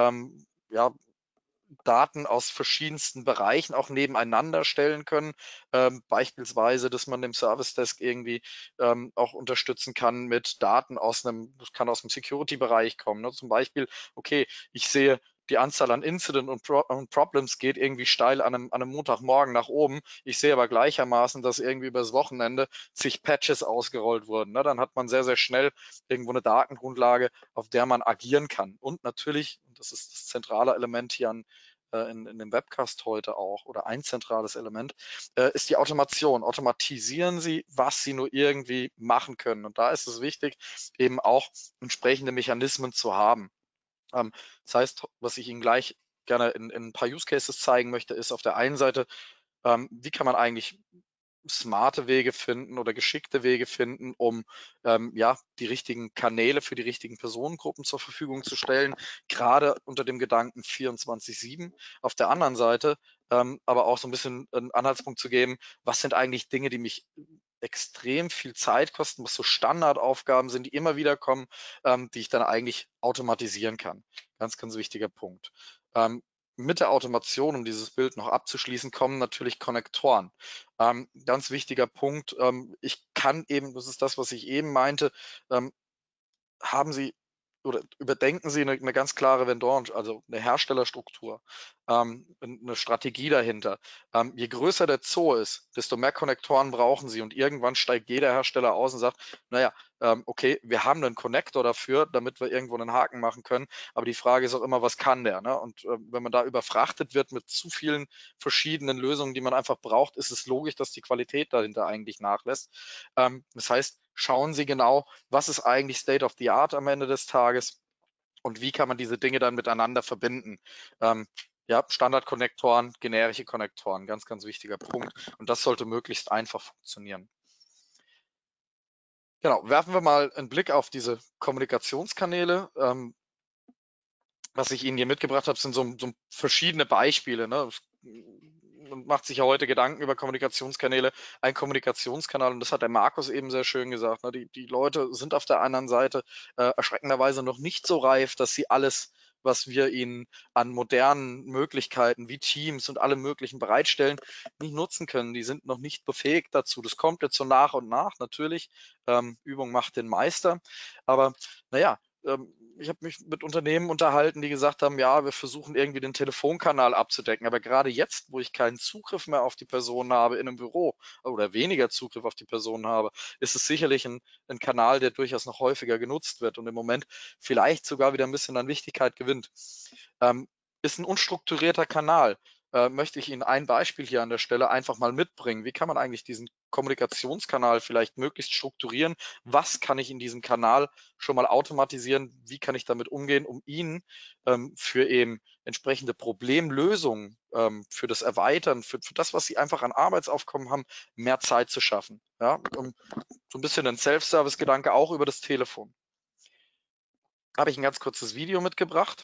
Daten aus verschiedensten Bereichen auch nebeneinander stellen können. Beispielsweise, dass man dem Service Desk irgendwie auch unterstützen kann mit Daten das kann aus dem Security-Bereich kommen. Ne? Zum Beispiel, okay, ich sehe, die Anzahl an Incident und Problems geht irgendwie steil an einem Montagmorgen nach oben. Ich sehe aber gleichermaßen, dass irgendwie übers Wochenende zig Patches ausgerollt wurden. Ne? Dann hat man sehr, sehr schnell irgendwo eine Datengrundlage, auf der man agieren kann. Und natürlich, und das ist das zentrale Element hier in dem Webcast heute auch, oder ein zentrales Element, ist die Automation. Automatisieren Sie, was Sie nur irgendwie machen können. Und da ist es wichtig, eben auch entsprechende Mechanismen zu haben. Das heißt, was ich Ihnen gleich gerne in ein paar Use Cases zeigen möchte, ist auf der einen Seite, wie kann man eigentlich smarte Wege finden oder geschickte Wege finden, um die richtigen Kanäle für die richtigen Personengruppen zur Verfügung zu stellen, gerade unter dem Gedanken 24/7. Auf der anderen Seite aber auch so ein bisschen einen Anhaltspunkt zu geben, was sind eigentlich Dinge, die mich extrem viel Zeit kosten, was so Standardaufgaben sind, die immer wieder kommen, die ich dann eigentlich automatisieren kann. Ganz, ganz wichtiger Punkt. Mit der Automation, um dieses Bild noch abzuschließen, kommen natürlich Konnektoren. Ganz wichtiger Punkt. Ich kann eben, das ist das, was ich eben meinte, haben Sie oder überdenken Sie eine ganz klare Vendor, also eine Herstellerstruktur, eine Strategie dahinter. Je größer der Zoo ist, desto mehr Konnektoren brauchen Sie und irgendwann steigt jeder Hersteller aus und sagt, naja, okay, wir haben einen Konnektor dafür, damit wir irgendwo einen Haken machen können, aber die Frage ist auch immer, was kann der? Ne? Und wenn man da überfrachtet wird mit zu vielen verschiedenen Lösungen, die man einfach braucht, ist es logisch, dass die Qualität dahinter eigentlich nachlässt. Das heißt, schauen Sie genau, was ist eigentlich State of the Art am Ende des Tages und wie kann man diese Dinge dann miteinander verbinden. Standardkonnektoren, generische Konnektoren, ganz, ganz wichtiger Punkt. Und das sollte möglichst einfach funktionieren. Genau, werfen wir mal einen Blick auf diese Kommunikationskanäle. Was ich Ihnen hier mitgebracht habe, sind so verschiedene Beispiele. Ne? Man macht sich ja heute Gedanken über Kommunikationskanäle. Ein Kommunikationskanal, und das hat der Markus eben sehr schön gesagt, ne? Die Leute sind auf der anderen Seite erschreckenderweise noch nicht so reif, dass sie alles, was wir ihnen an modernen Möglichkeiten wie Teams und alle möglichen bereitstellen, nicht nutzen können. Die sind noch nicht befähigt dazu. Das kommt jetzt so nach und nach, natürlich. Übung macht den Meister. Aber naja, ich habe mich mit Unternehmen unterhalten, die gesagt haben, ja, wir versuchen irgendwie den Telefonkanal abzudecken. Aber gerade jetzt, wo ich keinen Zugriff mehr auf die Person habe in einem Büro oder weniger Zugriff auf die Person habe, ist es sicherlich ein Kanal, der durchaus noch häufiger genutzt wird und im Moment vielleicht sogar wieder ein bisschen an Wichtigkeit gewinnt. Ist ein unstrukturierter Kanal. Möchte ich Ihnen ein Beispiel hier an der Stelle einfach mal mitbringen. Wie kann man eigentlich diesen Kommunikationskanal vielleicht möglichst strukturieren? Was kann ich in diesem Kanal schon mal automatisieren? Wie kann ich damit umgehen, um Ihnen für eben entsprechende Problemlösungen, für das Erweitern, für das, was Sie einfach an Arbeitsaufkommen haben, mehr Zeit zu schaffen? Ja, so ein bisschen ein Self-Service-Gedanke auch über das Telefon. Habe ich ein ganz kurzes Video mitgebracht.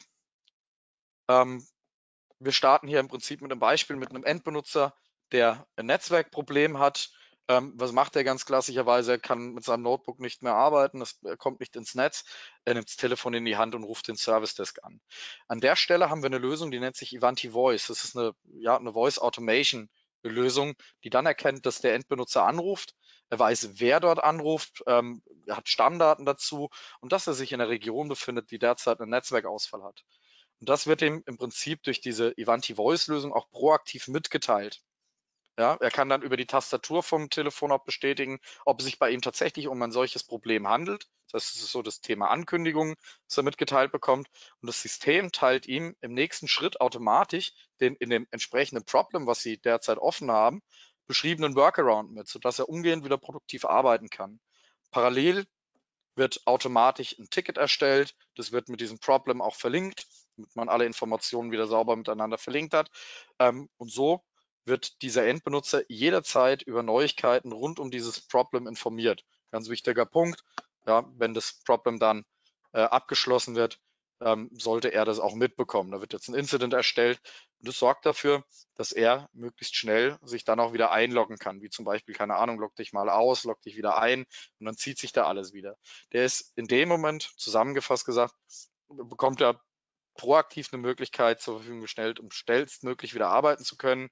Wir starten hier im Prinzip mit einem Beispiel mit einem Endbenutzer, der ein Netzwerkproblem hat. Was macht er ganz klassischerweise? Er kann mit seinem Notebook nicht mehr arbeiten, er kommt nicht ins Netz, er nimmt das Telefon in die Hand und ruft den Service Desk an. An der Stelle haben wir eine Lösung, die nennt sich Ivanti Voice. Das ist eine Voice Automation Lösung, die dann erkennt, dass der Endbenutzer anruft. Er weiß, wer dort anruft, er hat Stammdaten dazu und dass er sich in der Region befindet, die derzeit einen Netzwerkausfall hat. Und das wird ihm im Prinzip durch diese Ivanti Voice Lösung auch proaktiv mitgeteilt. Ja, er kann dann über die Tastatur vom Telefon auch bestätigen, ob es sich bei ihm tatsächlich um ein solches Problem handelt. Das heißt, es ist so das Thema Ankündigung, das er mitgeteilt bekommt. Und das System teilt ihm im nächsten Schritt automatisch den in dem entsprechenden Problem, was Sie derzeit offen haben, beschriebenen Workaround mit, sodass er umgehend wieder produktiv arbeiten kann. Parallel wird automatisch ein Ticket erstellt. Das wird mit diesem Problem auch verlinkt, damit man alle Informationen wieder sauber miteinander verlinkt hat. Und so wird dieser Endbenutzer jederzeit über Neuigkeiten rund um dieses Problem informiert. Ganz wichtiger Punkt. Ja, wenn das Problem dann abgeschlossen wird, sollte er das auch mitbekommen. Da wird jetzt ein Incident erstellt und das sorgt dafür, dass er möglichst schnell sich dann auch wieder einloggen kann, wie zum Beispiel, keine Ahnung, log dich mal aus, log dich wieder ein und dann zieht sich da alles wieder. Der ist in dem Moment, zusammengefasst gesagt, bekommt er proaktiv eine Möglichkeit zur Verfügung gestellt, um schnellstmöglich wieder arbeiten zu können.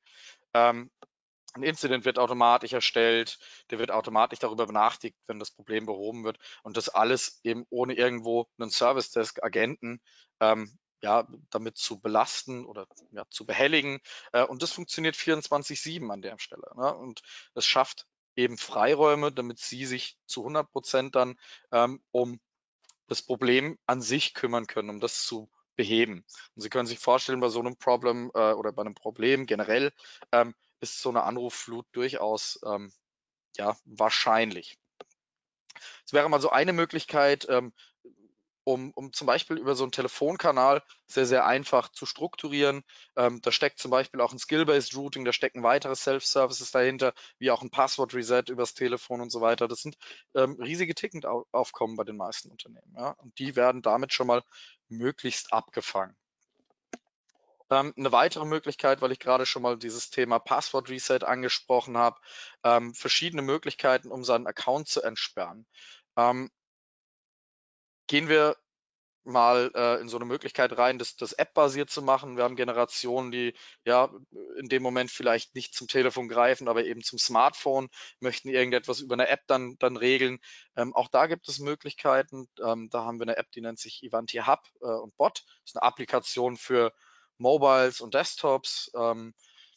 Ein Incident wird automatisch erstellt, der wird automatisch darüber benachrichtigt, wenn das Problem behoben wird und das alles eben ohne irgendwo einen Service Desk Agenten ja, damit zu belasten oder ja, zu behelligen. Und das funktioniert 24/7 an der Stelle. Ne? Und es schafft eben Freiräume, damit Sie sich zu 100% dann um das Problem an sich kümmern können, um das zu beheben. Und Sie können sich vorstellen, bei so einem Problem oder bei einem Problem generell ist so eine Anrufflut durchaus ja, wahrscheinlich. Es wäre mal so eine Möglichkeit, um zum Beispiel über so einen Telefonkanal sehr, sehr einfach zu strukturieren. Da steckt zum Beispiel auch ein Skill-Based Routing, da stecken weitere Self-Services dahinter, wie auch ein Passwort-Reset übers Telefon und so weiter. Das sind riesige Tickenaufkommen bei den meisten Unternehmen. Ja? Und die werden damit schon mal möglichst abgefangen. Eine weitere Möglichkeit, weil ich gerade schon mal dieses Thema Passwort Reset angesprochen habe, verschiedene Möglichkeiten, um seinen Account zu entsperren. Gehen wir mal in so eine Möglichkeit rein, das App-basiert zu machen. Wir haben Generationen, die ja in dem Moment vielleicht nicht zum Telefon greifen, aber eben zum Smartphone, möchten irgendetwas über eine App dann regeln. Auch da gibt es Möglichkeiten. Da haben wir eine App, die nennt sich Ivanti Hub und Bot. Das ist eine Applikation für Mobiles und Desktops. Wenn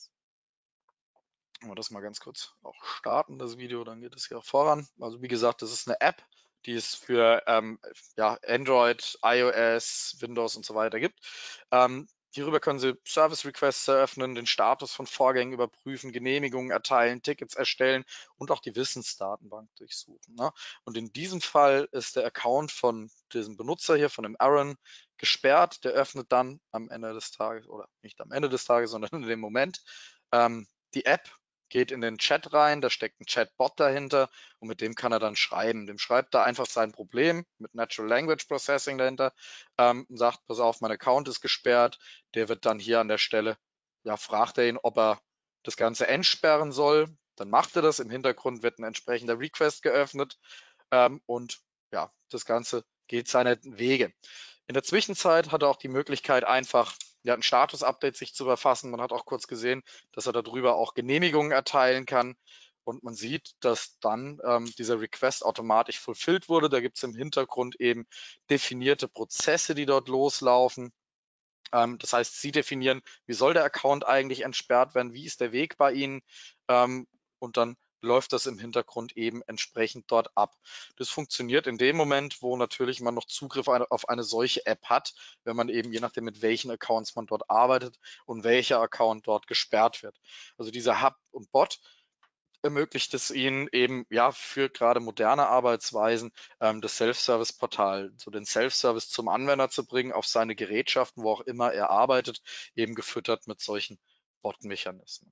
wir das mal ganz kurz auch starten, das Video, dann geht es hier voran. Also wie gesagt, das ist eine App, die es für ja, Android, iOS, Windows und so weiter gibt. Hierüber können Sie Service Requests eröffnen, den Status von Vorgängen überprüfen, Genehmigungen erteilen, Tickets erstellen und auch die Wissensdatenbank durchsuchen. Ne? Und in diesem Fall ist der Account von diesem Benutzer hier, von dem Aaron, gesperrt. Der öffnet dann am Ende des Tages, oder nicht am Ende des Tages, sondern in dem Moment, die App, geht in den Chat rein, da steckt ein Chatbot dahinter und mit dem kann er dann schreiben. Dem schreibt er einfach sein Problem mit Natural Language Processing dahinter und sagt, pass auf, mein Account ist gesperrt. Der wird dann hier an der Stelle, ja, fragt er ihn, ob er das Ganze entsperren soll. Dann macht er das. Im Hintergrund wird ein entsprechender Request geöffnet und ja, das Ganze geht seine Wege. In der Zwischenzeit hat er auch die Möglichkeit, einfach ja, ein Status-Update sich zu verfassen. Man hat auch kurz gesehen, dass er darüber auch Genehmigungen erteilen kann. Und man sieht, dass dann dieser Request automatisch fulfilled wurde. Da gibt es im Hintergrund eben definierte Prozesse, die dort loslaufen. Das heißt, Sie definieren, wie soll der Account eigentlich entsperrt werden, wie ist der Weg bei Ihnen und dann läuft das im Hintergrund eben entsprechend dort ab. Das funktioniert in dem Moment, wo natürlich man noch Zugriff auf eine solche App hat, wenn man eben je nachdem, mit welchen Accounts man dort arbeitet und welcher Account dort gesperrt wird. Also dieser Hub und Bot ermöglicht es Ihnen eben ja für gerade moderne Arbeitsweisen das Self-Service-Portal, so den Self-Service zum Anwender zu bringen, auf seine Gerätschaften, wo auch immer er arbeitet, eben gefüttert mit solchen Bot-Mechanismen.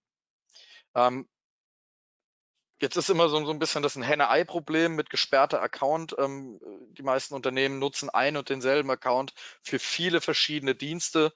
Jetzt ist immer so ein bisschen das ein Henne-Ei-Problem mit gesperrter Account. Die meisten Unternehmen nutzen ein und denselben Account für viele verschiedene Dienste,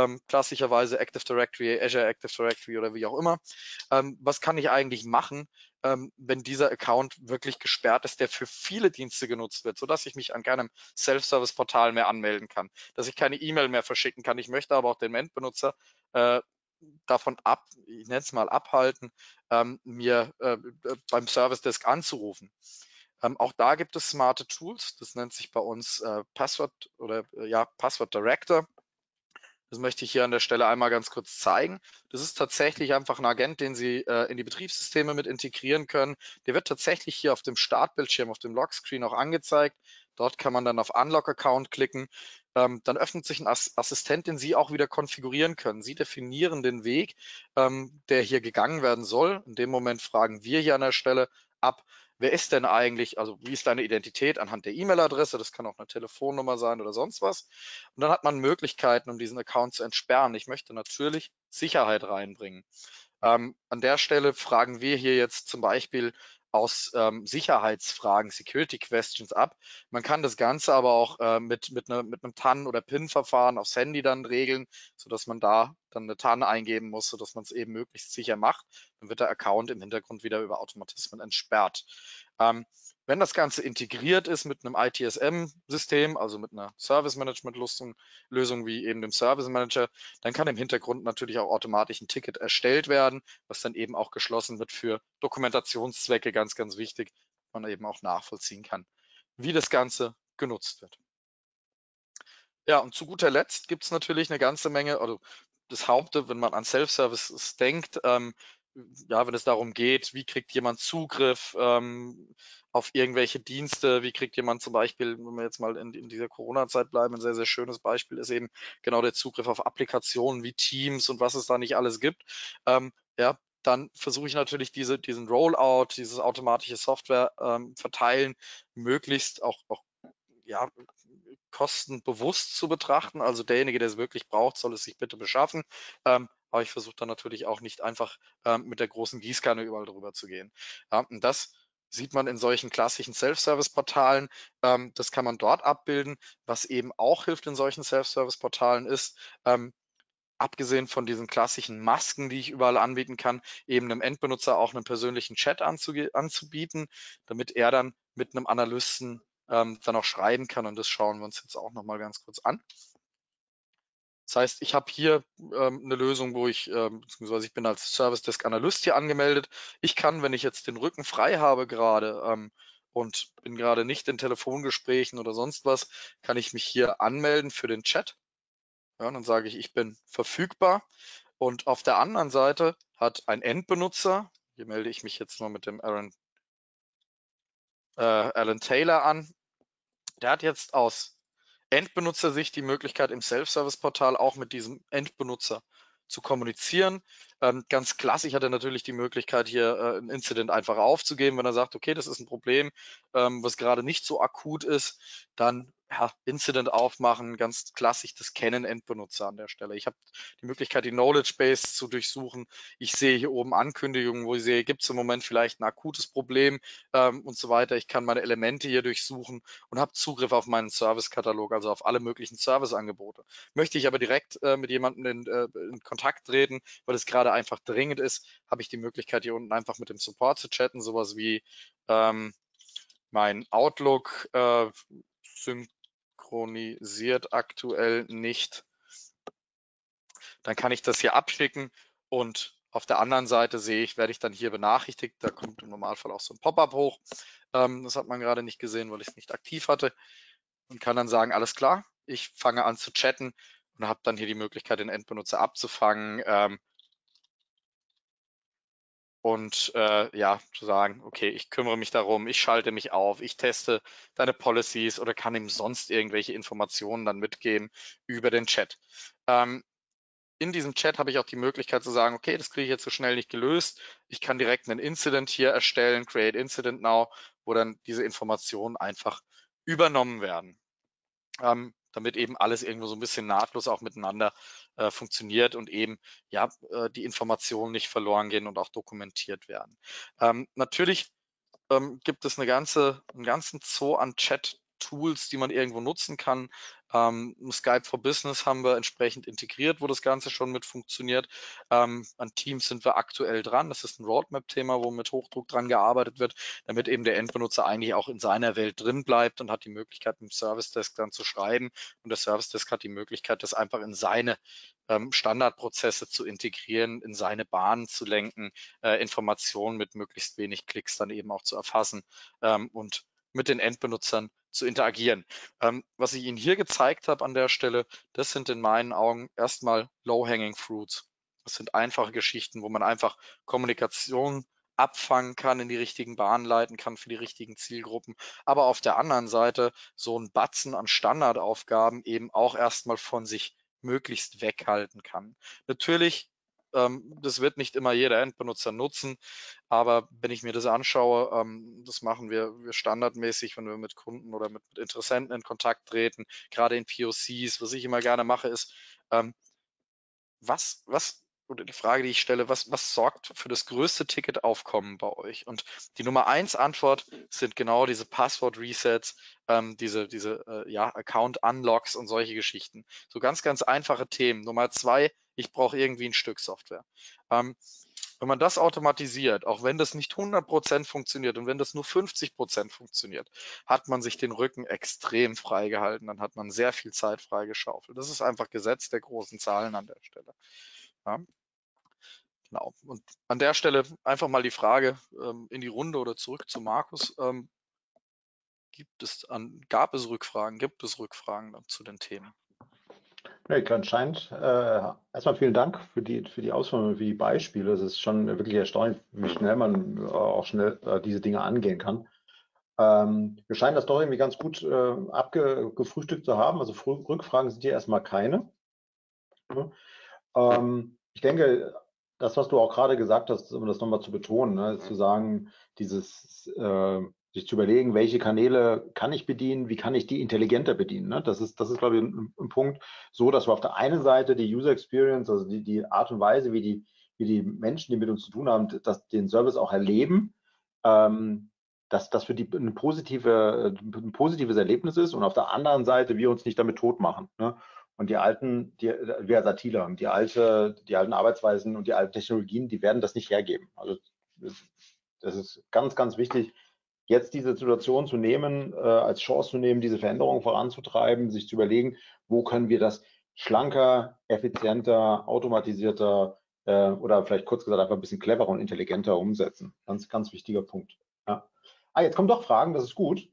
klassischerweise Active Directory, Azure Active Directory oder wie auch immer. Was kann ich eigentlich machen, wenn dieser Account wirklich gesperrt ist, der für viele Dienste genutzt wird, sodass ich mich an keinem Self-Service-Portal mehr anmelden kann, dass ich keine E-Mail mehr verschicken kann. Ich möchte aber auch den Endbenutzer davon ich nenne es mal abhalten, mir beim Service Desk anzurufen. Auch da gibt es smarte Tools. Das nennt sich bei uns Password Password Director. Das möchte ich hier an der Stelle einmal ganz kurz zeigen. Das ist tatsächlich einfach ein Agent, den Sie in die Betriebssysteme mit integrieren können. Der wird tatsächlich hier auf dem Startbildschirm, auf dem Lockscreen auch angezeigt. Dort kann man dann auf Unlock-Account klicken. Dann öffnet sich ein Assistent, den Sie auch wieder konfigurieren können. Sie definieren den Weg, der hier gegangen werden soll. In dem Moment fragen wir hier an der Stelle ab, wer ist denn eigentlich, also wie ist deine Identität anhand der E-Mail-Adresse, das kann auch eine Telefonnummer sein oder sonst was. Und dann hat man Möglichkeiten, um diesen Account zu entsperren. Ich möchte natürlich Sicherheit reinbringen. An der Stelle fragen wir hier jetzt zum Beispiel aus Sicherheitsfragen, Security Questions ab. Man kann das Ganze aber auch mit einem TAN- oder PIN-Verfahren aufs Handy dann regeln, sodass man da dann eine TAN eingeben muss, sodass man es eben möglichst sicher macht. Dann wird der Account im Hintergrund wieder über Automatismen entsperrt. Wenn das Ganze integriert ist mit einem ITSM-System, also mit einer Service-Management-Lösung wie eben dem Service Manager, dann kann im Hintergrund natürlich auch automatisch ein Ticket erstellt werden, was dann eben auch geschlossen wird für Dokumentationszwecke, ganz, ganz wichtig, man eben auch nachvollziehen kann, wie das Ganze genutzt wird. Ja, und zu guter Letzt gibt es natürlich eine ganze Menge, also das Haupte, wenn man an Self-Services denkt, ja, wenn es darum geht, wie kriegt jemand Zugriff auf irgendwelche Dienste, wie kriegt jemand zum Beispiel, wenn wir jetzt mal in dieser Corona-Zeit bleiben, ein sehr, sehr schönes Beispiel ist eben genau der Zugriff auf Applikationen wie Teams und was es da nicht alles gibt. Ja, dann versuche ich natürlich diesen Rollout, dieses automatische Software verteilen, möglichst auch ja, kostenbewusst zu betrachten. Also derjenige, der es wirklich braucht, soll es sich bitte beschaffen. Aber ich versuche dann natürlich auch nicht einfach mit der großen Gießkanne überall drüber zu gehen. Und das sieht man in solchen klassischen Self-Service-Portalen. Das kann man dort abbilden. Was eben auch hilft in solchen Self-Service-Portalen ist, abgesehen von diesen klassischen Masken, die ich überall anbieten kann, eben einem Endbenutzer auch einen persönlichen Chat anzubieten, damit er dann mit einem Analysten dann auch schreiben kann. Und das schauen wir uns jetzt auch nochmal ganz kurz an. Das heißt, ich habe hier eine Lösung, wo beziehungsweise ich bin als Service Desk Analyst hier angemeldet. Ich kann, wenn ich jetzt den Rücken frei habe gerade und bin gerade nicht in Telefongesprächen oder sonst was, kann ich mich hier anmelden für den Chat. Ja, dann sage ich, ich bin verfügbar. Und auf der anderen Seite hat ein Endbenutzer, hier melde ich mich jetzt mal mit dem Alan Taylor an, der hat jetzt aus Endbenutzersicht die Möglichkeit, im Self-Service-Portal auch mit diesem Endbenutzer zu kommunizieren. Ganz klassisch hat er natürlich die Möglichkeit, hier ein Incident einfach aufzugeben, wenn er sagt, okay, das ist ein Problem, was gerade nicht so akut ist, dann ja, Incident aufmachen, ganz klassisch das Kennen Endbenutzer an der Stelle. Ich habe die Möglichkeit, die Knowledge Base zu durchsuchen. Ich sehe hier oben Ankündigungen, wo ich sehe, gibt es im Moment vielleicht ein akutes Problem und so weiter. Ich kann meine Elemente hier durchsuchen und habe Zugriff auf meinen Servicekatalog, also auf alle möglichen Serviceangebote. Möchte ich aber direkt mit jemandem in Kontakt treten, weil es gerade einfach dringend ist, habe ich die Möglichkeit, hier unten einfach mit dem Support zu chatten, sowas wie mein Outlook synchronisiert aktuell nicht. Dann kann ich das hier abschicken und auf der anderen Seite werde ich dann hier benachrichtigt. Da kommt im Normalfall auch so ein Pop-up hoch. Das hat man gerade nicht gesehen, weil ich es nicht aktiv hatte. Und kann dann sagen, alles klar, ich fange an zu chatten und habe dann hier die Möglichkeit, den Endbenutzer abzufangen und ja, zu sagen, okay, ich kümmere mich darum, ich schalte mich auf, ich teste deine Policies oder kann ihm sonst irgendwelche Informationen dann mitgeben über den Chat. In diesem Chat habe ich auch die Möglichkeit zu sagen, okay, das kriege ich jetzt so schnell nicht gelöst. Ich kann direkt einen Incident hier erstellen, Create Incident Now, wo dann diese Informationen einfach übernommen werden. Damit eben alles irgendwo so ein bisschen nahtlos auch miteinander funktioniert und eben ja die Informationen nicht verloren gehen und auch dokumentiert werden. Natürlich gibt es einen ganzen Zoo an Chat Tools, die man irgendwo nutzen kann. Skype for Business haben wir entsprechend integriert, wo das Ganze schon mit funktioniert. An Teams sind wir aktuell dran. Das ist ein Roadmap-Thema, wo mit Hochdruck dran gearbeitet wird, damit eben der Endbenutzer eigentlich auch in seiner Welt drin bleibt und hat die Möglichkeit, mit dem Service Desk dann zu schreiben. Und der Service Desk hat die Möglichkeit, das einfach in seine Standardprozesse zu integrieren, in seine Bahnen zu lenken, Informationen mit möglichst wenig Klicks dann eben auch zu erfassen und mit den Endbenutzern zu interagieren. Was ich Ihnen hier gezeigt habe an der Stelle, das sind in meinen Augen erstmal Low-Hanging Fruits. Das sind einfache Geschichten, wo man einfach Kommunikation abfangen kann, in die richtigen Bahnen leiten kann für die richtigen Zielgruppen. Aber auf der anderen Seite so ein Batzen an Standardaufgaben eben auch erstmal von sich möglichst weghalten kann. Natürlich, das wird nicht immer jeder Endbenutzer nutzen, aber wenn ich mir das anschaue, das machen wir standardmäßig, wenn wir mit Kunden oder mit Interessenten in Kontakt treten, gerade in POCs. Was ich immer gerne mache, ist, oder die Frage, die ich stelle, was sorgt für das größte Ticketaufkommen bei euch? Und die Nummer 1 Antwort sind genau diese Passwort-Resets, diese Account-Unlocks und solche Geschichten. So ganz, ganz einfache Themen. Nummer 2, ich brauche irgendwie ein Stück Software. Wenn man das automatisiert, auch wenn das nicht 100% funktioniert und wenn das nur 50% funktioniert, hat man sich den Rücken extrem freigehalten, dann hat man sehr viel Zeit freigeschaufelt. Das ist einfach Gesetz der großen Zahlen an der Stelle. Ja, genau. Und an der Stelle einfach mal die Frage in die Runde oder zurück zu Markus. Gab es Rückfragen? Gibt es Rückfragen zu den Themen? Nee, anscheinend. Erstmal vielen Dank für die Ausführungen, für die Beispiele. Es ist schon wirklich erstaunlich, wie schnell man auch schnell diese Dinge angehen kann. Wir scheinen das doch irgendwie ganz gut abgefrühstückt zu haben. Also Rückfragen sind hier erstmal keine. Ich denke, das, was du auch gerade gesagt hast, um das nochmal zu betonen, ne, ist zu sagen, sich zu überlegen, welche Kanäle kann ich bedienen, wie kann ich die intelligenter bedienen. Ne? Das ist, glaube ich, ein Punkt, so dass wir auf der einen Seite die User Experience, also die Art und Weise, wie die Menschen, die mit uns zu tun haben, den Service auch erleben, dass das für die ein positives Erlebnis ist und auf der anderen Seite wir uns nicht damit tot machen. Ne? Und wir als ITler, die alten Arbeitsweisen und die alten Technologien, die werden das nicht hergeben. Also das ist ganz, ganz wichtig, jetzt diese Situation zu nehmen, als Chance zu nehmen, diese Veränderungen voranzutreiben, sich zu überlegen, wo können wir das schlanker, effizienter, automatisierter oder vielleicht kurz gesagt einfach ein bisschen cleverer und intelligenter umsetzen. Ganz, ganz wichtiger Punkt. Ja. Jetzt kommen doch Fragen, das ist gut.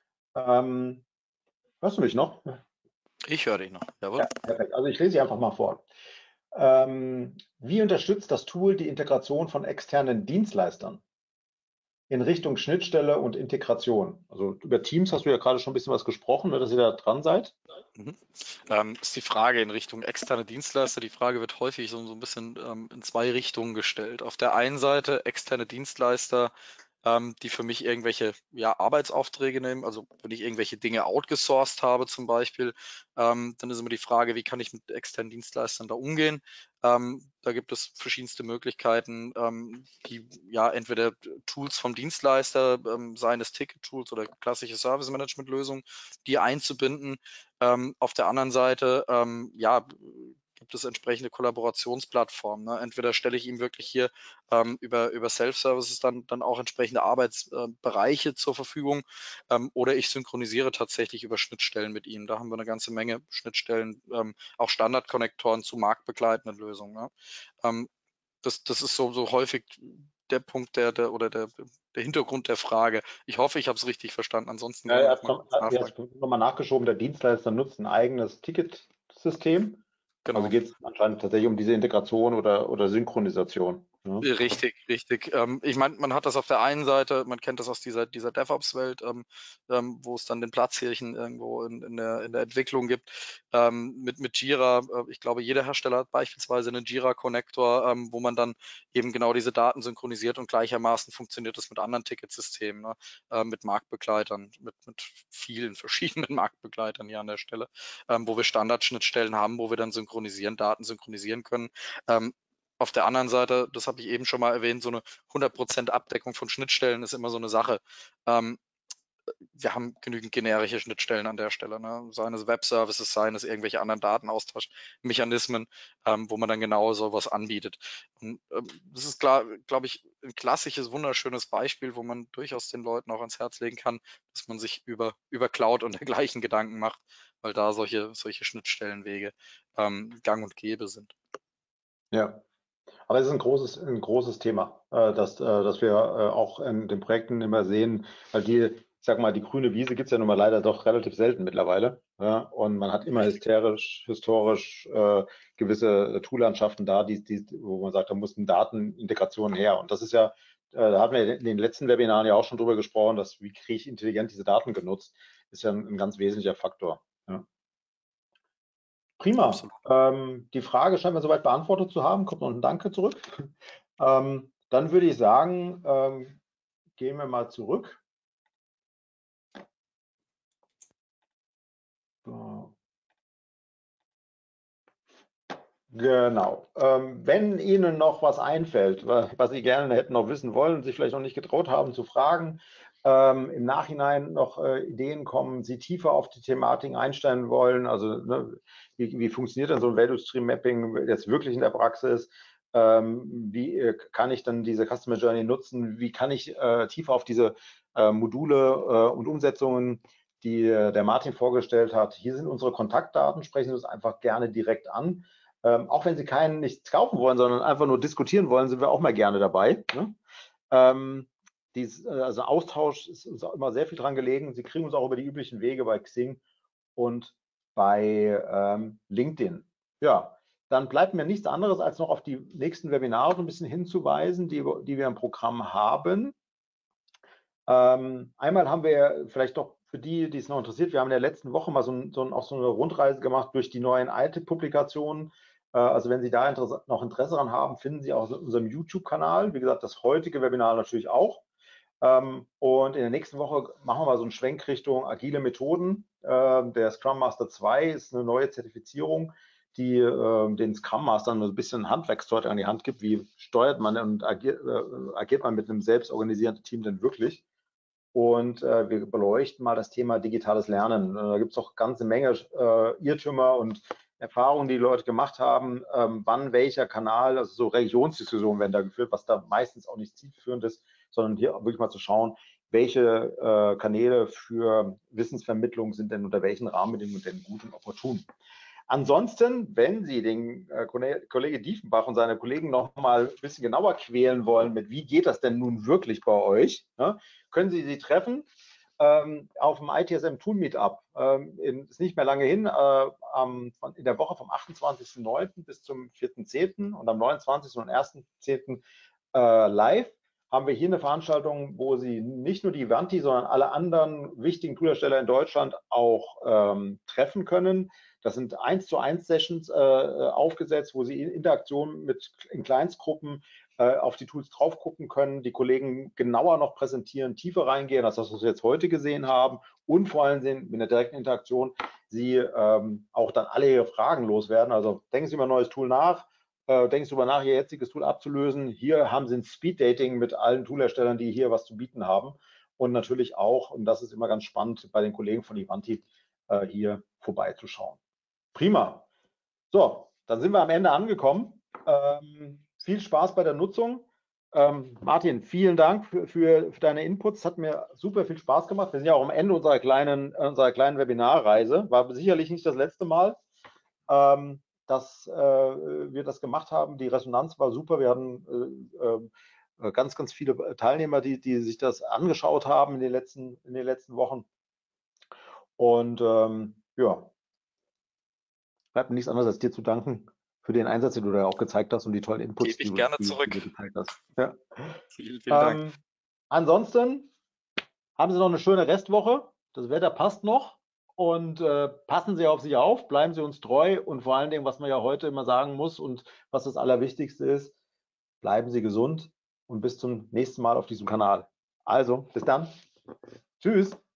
Hörst du mich noch? Ich höre dich noch. Jawohl. Ja, perfekt. Also ich lese sie einfach mal vor. Wie unterstützt das Tool die Integration von externen Dienstleistern in Richtung Schnittstelle und Integration? Also über Teams hast du ja gerade schon ein bisschen was gesprochen, ne, dass ihr da dran seid. Ist die Frage in Richtung externe Dienstleister. Die Frage wird häufig so ein bisschen in zwei Richtungen gestellt. Auf der einen Seite externe Dienstleister, die für mich irgendwelche Arbeitsaufträge nehmen. Also wenn ich irgendwelche Dinge outgesourced habe zum Beispiel, dann ist immer die Frage, wie kann ich mit externen Dienstleistern da umgehen? Da gibt es verschiedenste Möglichkeiten, die entweder Tools vom Dienstleister, seien es Ticket-Tools oder klassische Service-Management-Lösungen, die einzubinden. Auf der anderen Seite gibt es entsprechende Kollaborationsplattformen. Ne? Entweder stelle ich ihm wirklich hier über Self-Services dann auch entsprechende Arbeitsbereiche zur Verfügung oder ich synchronisiere tatsächlich über Schnittstellen mit ihm. Da haben wir eine ganze Menge Schnittstellen, auch Standardkonnektoren zu marktbegleitenden Lösungen. Ne? Das ist so häufig der Punkt, der Hintergrund der Frage. Ich hoffe, ich habe es richtig verstanden. Ansonsten Ja, gerne noch mal kurz nachfragen. nochmal nachgeschoben, der Dienstleister nutzt ein eigenes Ticketsystem. Also Genau. geht es anscheinend tatsächlich um diese Integration oder Synchronisation. Ne? Richtig, richtig. Ich meine, man hat das auf der einen Seite, man kennt das aus dieser DevOps-Welt, wo es dann den Platzhirchen irgendwo in der Entwicklung gibt, mit Jira. Ich glaube, jeder Hersteller hat beispielsweise einen Jira-Connector, wo man dann eben genau diese Daten synchronisiert und gleichermaßen funktioniert das mit anderen Ticketsystemen, ne? Mit Marktbegleitern, mit vielen verschiedenen Marktbegleitern hier an der Stelle, wo wir Standardschnittstellen haben, wo wir dann Daten synchronisieren können. Auf der anderen Seite, das habe ich eben schon mal erwähnt, so eine 100% Abdeckung von Schnittstellen ist immer so eine Sache. wir haben genügend generische Schnittstellen an der Stelle, ne? Seien es Web-Services, seien es irgendwelche anderen Datenaustauschmechanismen, wo man dann genau sowas anbietet. Und das ist klar, glaube ich, ein klassisches, wunderschönes Beispiel, wo man durchaus den Leuten auch ans Herz legen kann, dass man sich über Cloud und dergleichen Gedanken macht, weil da solche Schnittstellenwege gang und gäbe sind. Ja. Aber es ist ein großes Thema, dass wir auch in den Projekten immer sehen, weil ich sag mal, die grüne Wiese gibt es ja nun mal leider doch relativ selten mittlerweile. Ja, und man hat immer historisch gewisse Toollandschaften da, wo man sagt, da muss eine Datenintegration her. Und das ist ja, da hatten wir in den letzten Webinaren ja auch schon drüber gesprochen, dass wie kriege ich intelligent diese Daten genutzt, ist ja ein ganz wesentlicher Faktor. Ja. Prima. Die Frage scheint mir soweit beantwortet zu haben. Kommt noch ein Danke zurück. Dann würde ich sagen, gehen wir mal zurück. So. Genau. Wenn Ihnen noch was einfällt, was Sie gerne hätten noch wissen wollen, sich vielleicht noch nicht getraut haben zu fragen, im Nachhinein noch Ideen kommen, Sie tiefer auf die Thematik einstellen wollen, also ne, wie funktioniert denn so ein Value Stream Mapping jetzt wirklich in der Praxis? Wie kann ich dann diese Customer Journey nutzen? Wie kann ich tiefer auf diese Module und Umsetzungen, die der Martin vorgestellt hat? Hier sind unsere Kontaktdaten, sprechen Sie uns einfach gerne direkt an. Auch wenn Sie nichts kaufen wollen, sondern einfach nur diskutieren wollen, sind wir auch mal gerne dabei. Ne? Also Austausch ist uns auch immer sehr viel dran gelegen. Sie kriegen uns auch über die üblichen Wege bei Xing und bei LinkedIn. Ja, dann bleibt mir nichts anderes, als noch auf die nächsten Webinare so ein bisschen hinzuweisen, die wir im Programm haben. Einmal haben wir vielleicht doch für die es noch interessiert, wir haben in der letzten Woche mal auch so eine Rundreise gemacht durch die neuen ITIP-Publikationen. Also wenn Sie da noch Interesse daran haben, finden Sie auch in unserem YouTube-Kanal. Wie gesagt, das heutige Webinar natürlich auch. Und in der nächsten Woche machen wir mal so einen Schwenk Richtung agile Methoden. Der Scrum Master 2 ist eine neue Zertifizierung, die den Scrum Mastern ein bisschen Handwerkszeug an die Hand gibt. Wie steuert man und agiert man mit einem selbstorganisierten Team denn wirklich? Und wir beleuchten mal das Thema digitales Lernen. Da gibt es auch eine ganze Menge Irrtümer und Erfahrungen, die Leute gemacht haben, wann welcher Kanal, also so Religionsdiskussionen werden da geführt, was da meistens auch nicht zielführend ist, sondern hier wirklich mal zu schauen, welche Kanäle für Wissensvermittlung sind denn unter welchen Rahmenbedingungen denn gut und opportun. Ansonsten, wenn Sie den Kollege Diefenbach und seine Kollegen noch mal ein bisschen genauer quälen wollen mit, wie geht das denn nun wirklich bei euch, ne, können Sie treffen auf dem ITSM Tool Meetup. Ist nicht mehr lange hin, in der Woche vom 28.09. bis zum 4.10. und am 29. und 1.10. live haben wir hier eine Veranstaltung, wo Sie nicht nur die Ivanti, sondern alle anderen wichtigen Toolhersteller in Deutschland auch treffen können. Das sind 1:1 Sessions aufgesetzt, wo Sie in Interaktion in Kleinstgruppen auf die Tools drauf gucken können, die Kollegen genauer noch präsentieren, tiefer reingehen, als das, was wir jetzt heute gesehen haben und vor allem mit einer direkten Interaktion Sie auch dann alle Ihre Fragen loswerden. Also denken Sie über ein neues Tool nach, denken Sie darüber nach, Ihr jetziges Tool abzulösen. Hier haben Sie ein Speed-Dating mit allen Toolherstellern, die hier was zu bieten haben und natürlich auch, und das ist immer ganz spannend, bei den Kollegen von Ivanti hier vorbeizuschauen. Prima. So, dann sind wir am Ende angekommen. Viel Spaß bei der Nutzung. Martin, vielen Dank für deine Inputs. Hat mir super viel Spaß gemacht. Wir sind ja auch am Ende unserer kleinen Webinarreise. War sicherlich nicht das letzte Mal, dass wir das gemacht haben. Die Resonanz war super. Wir hatten ganz, ganz viele Teilnehmer, die sich das angeschaut haben in den letzten Wochen. Und ja, bleibt mir nichts anderes als dir zu danken für den Einsatz, den du da auch gezeigt hast und die tollen Inputs, Gebe ich gerne zurück. die du gezeigt hast. Ja. Vielen Dank. Ansonsten haben Sie noch eine schöne Restwoche. Das Wetter passt noch und passen Sie auf sich auf, bleiben Sie uns treu und vor allen Dingen, was man ja heute immer sagen muss und was das Allerwichtigste ist, bleiben Sie gesund und bis zum nächsten Mal auf diesem Kanal. Also, bis dann. Tschüss.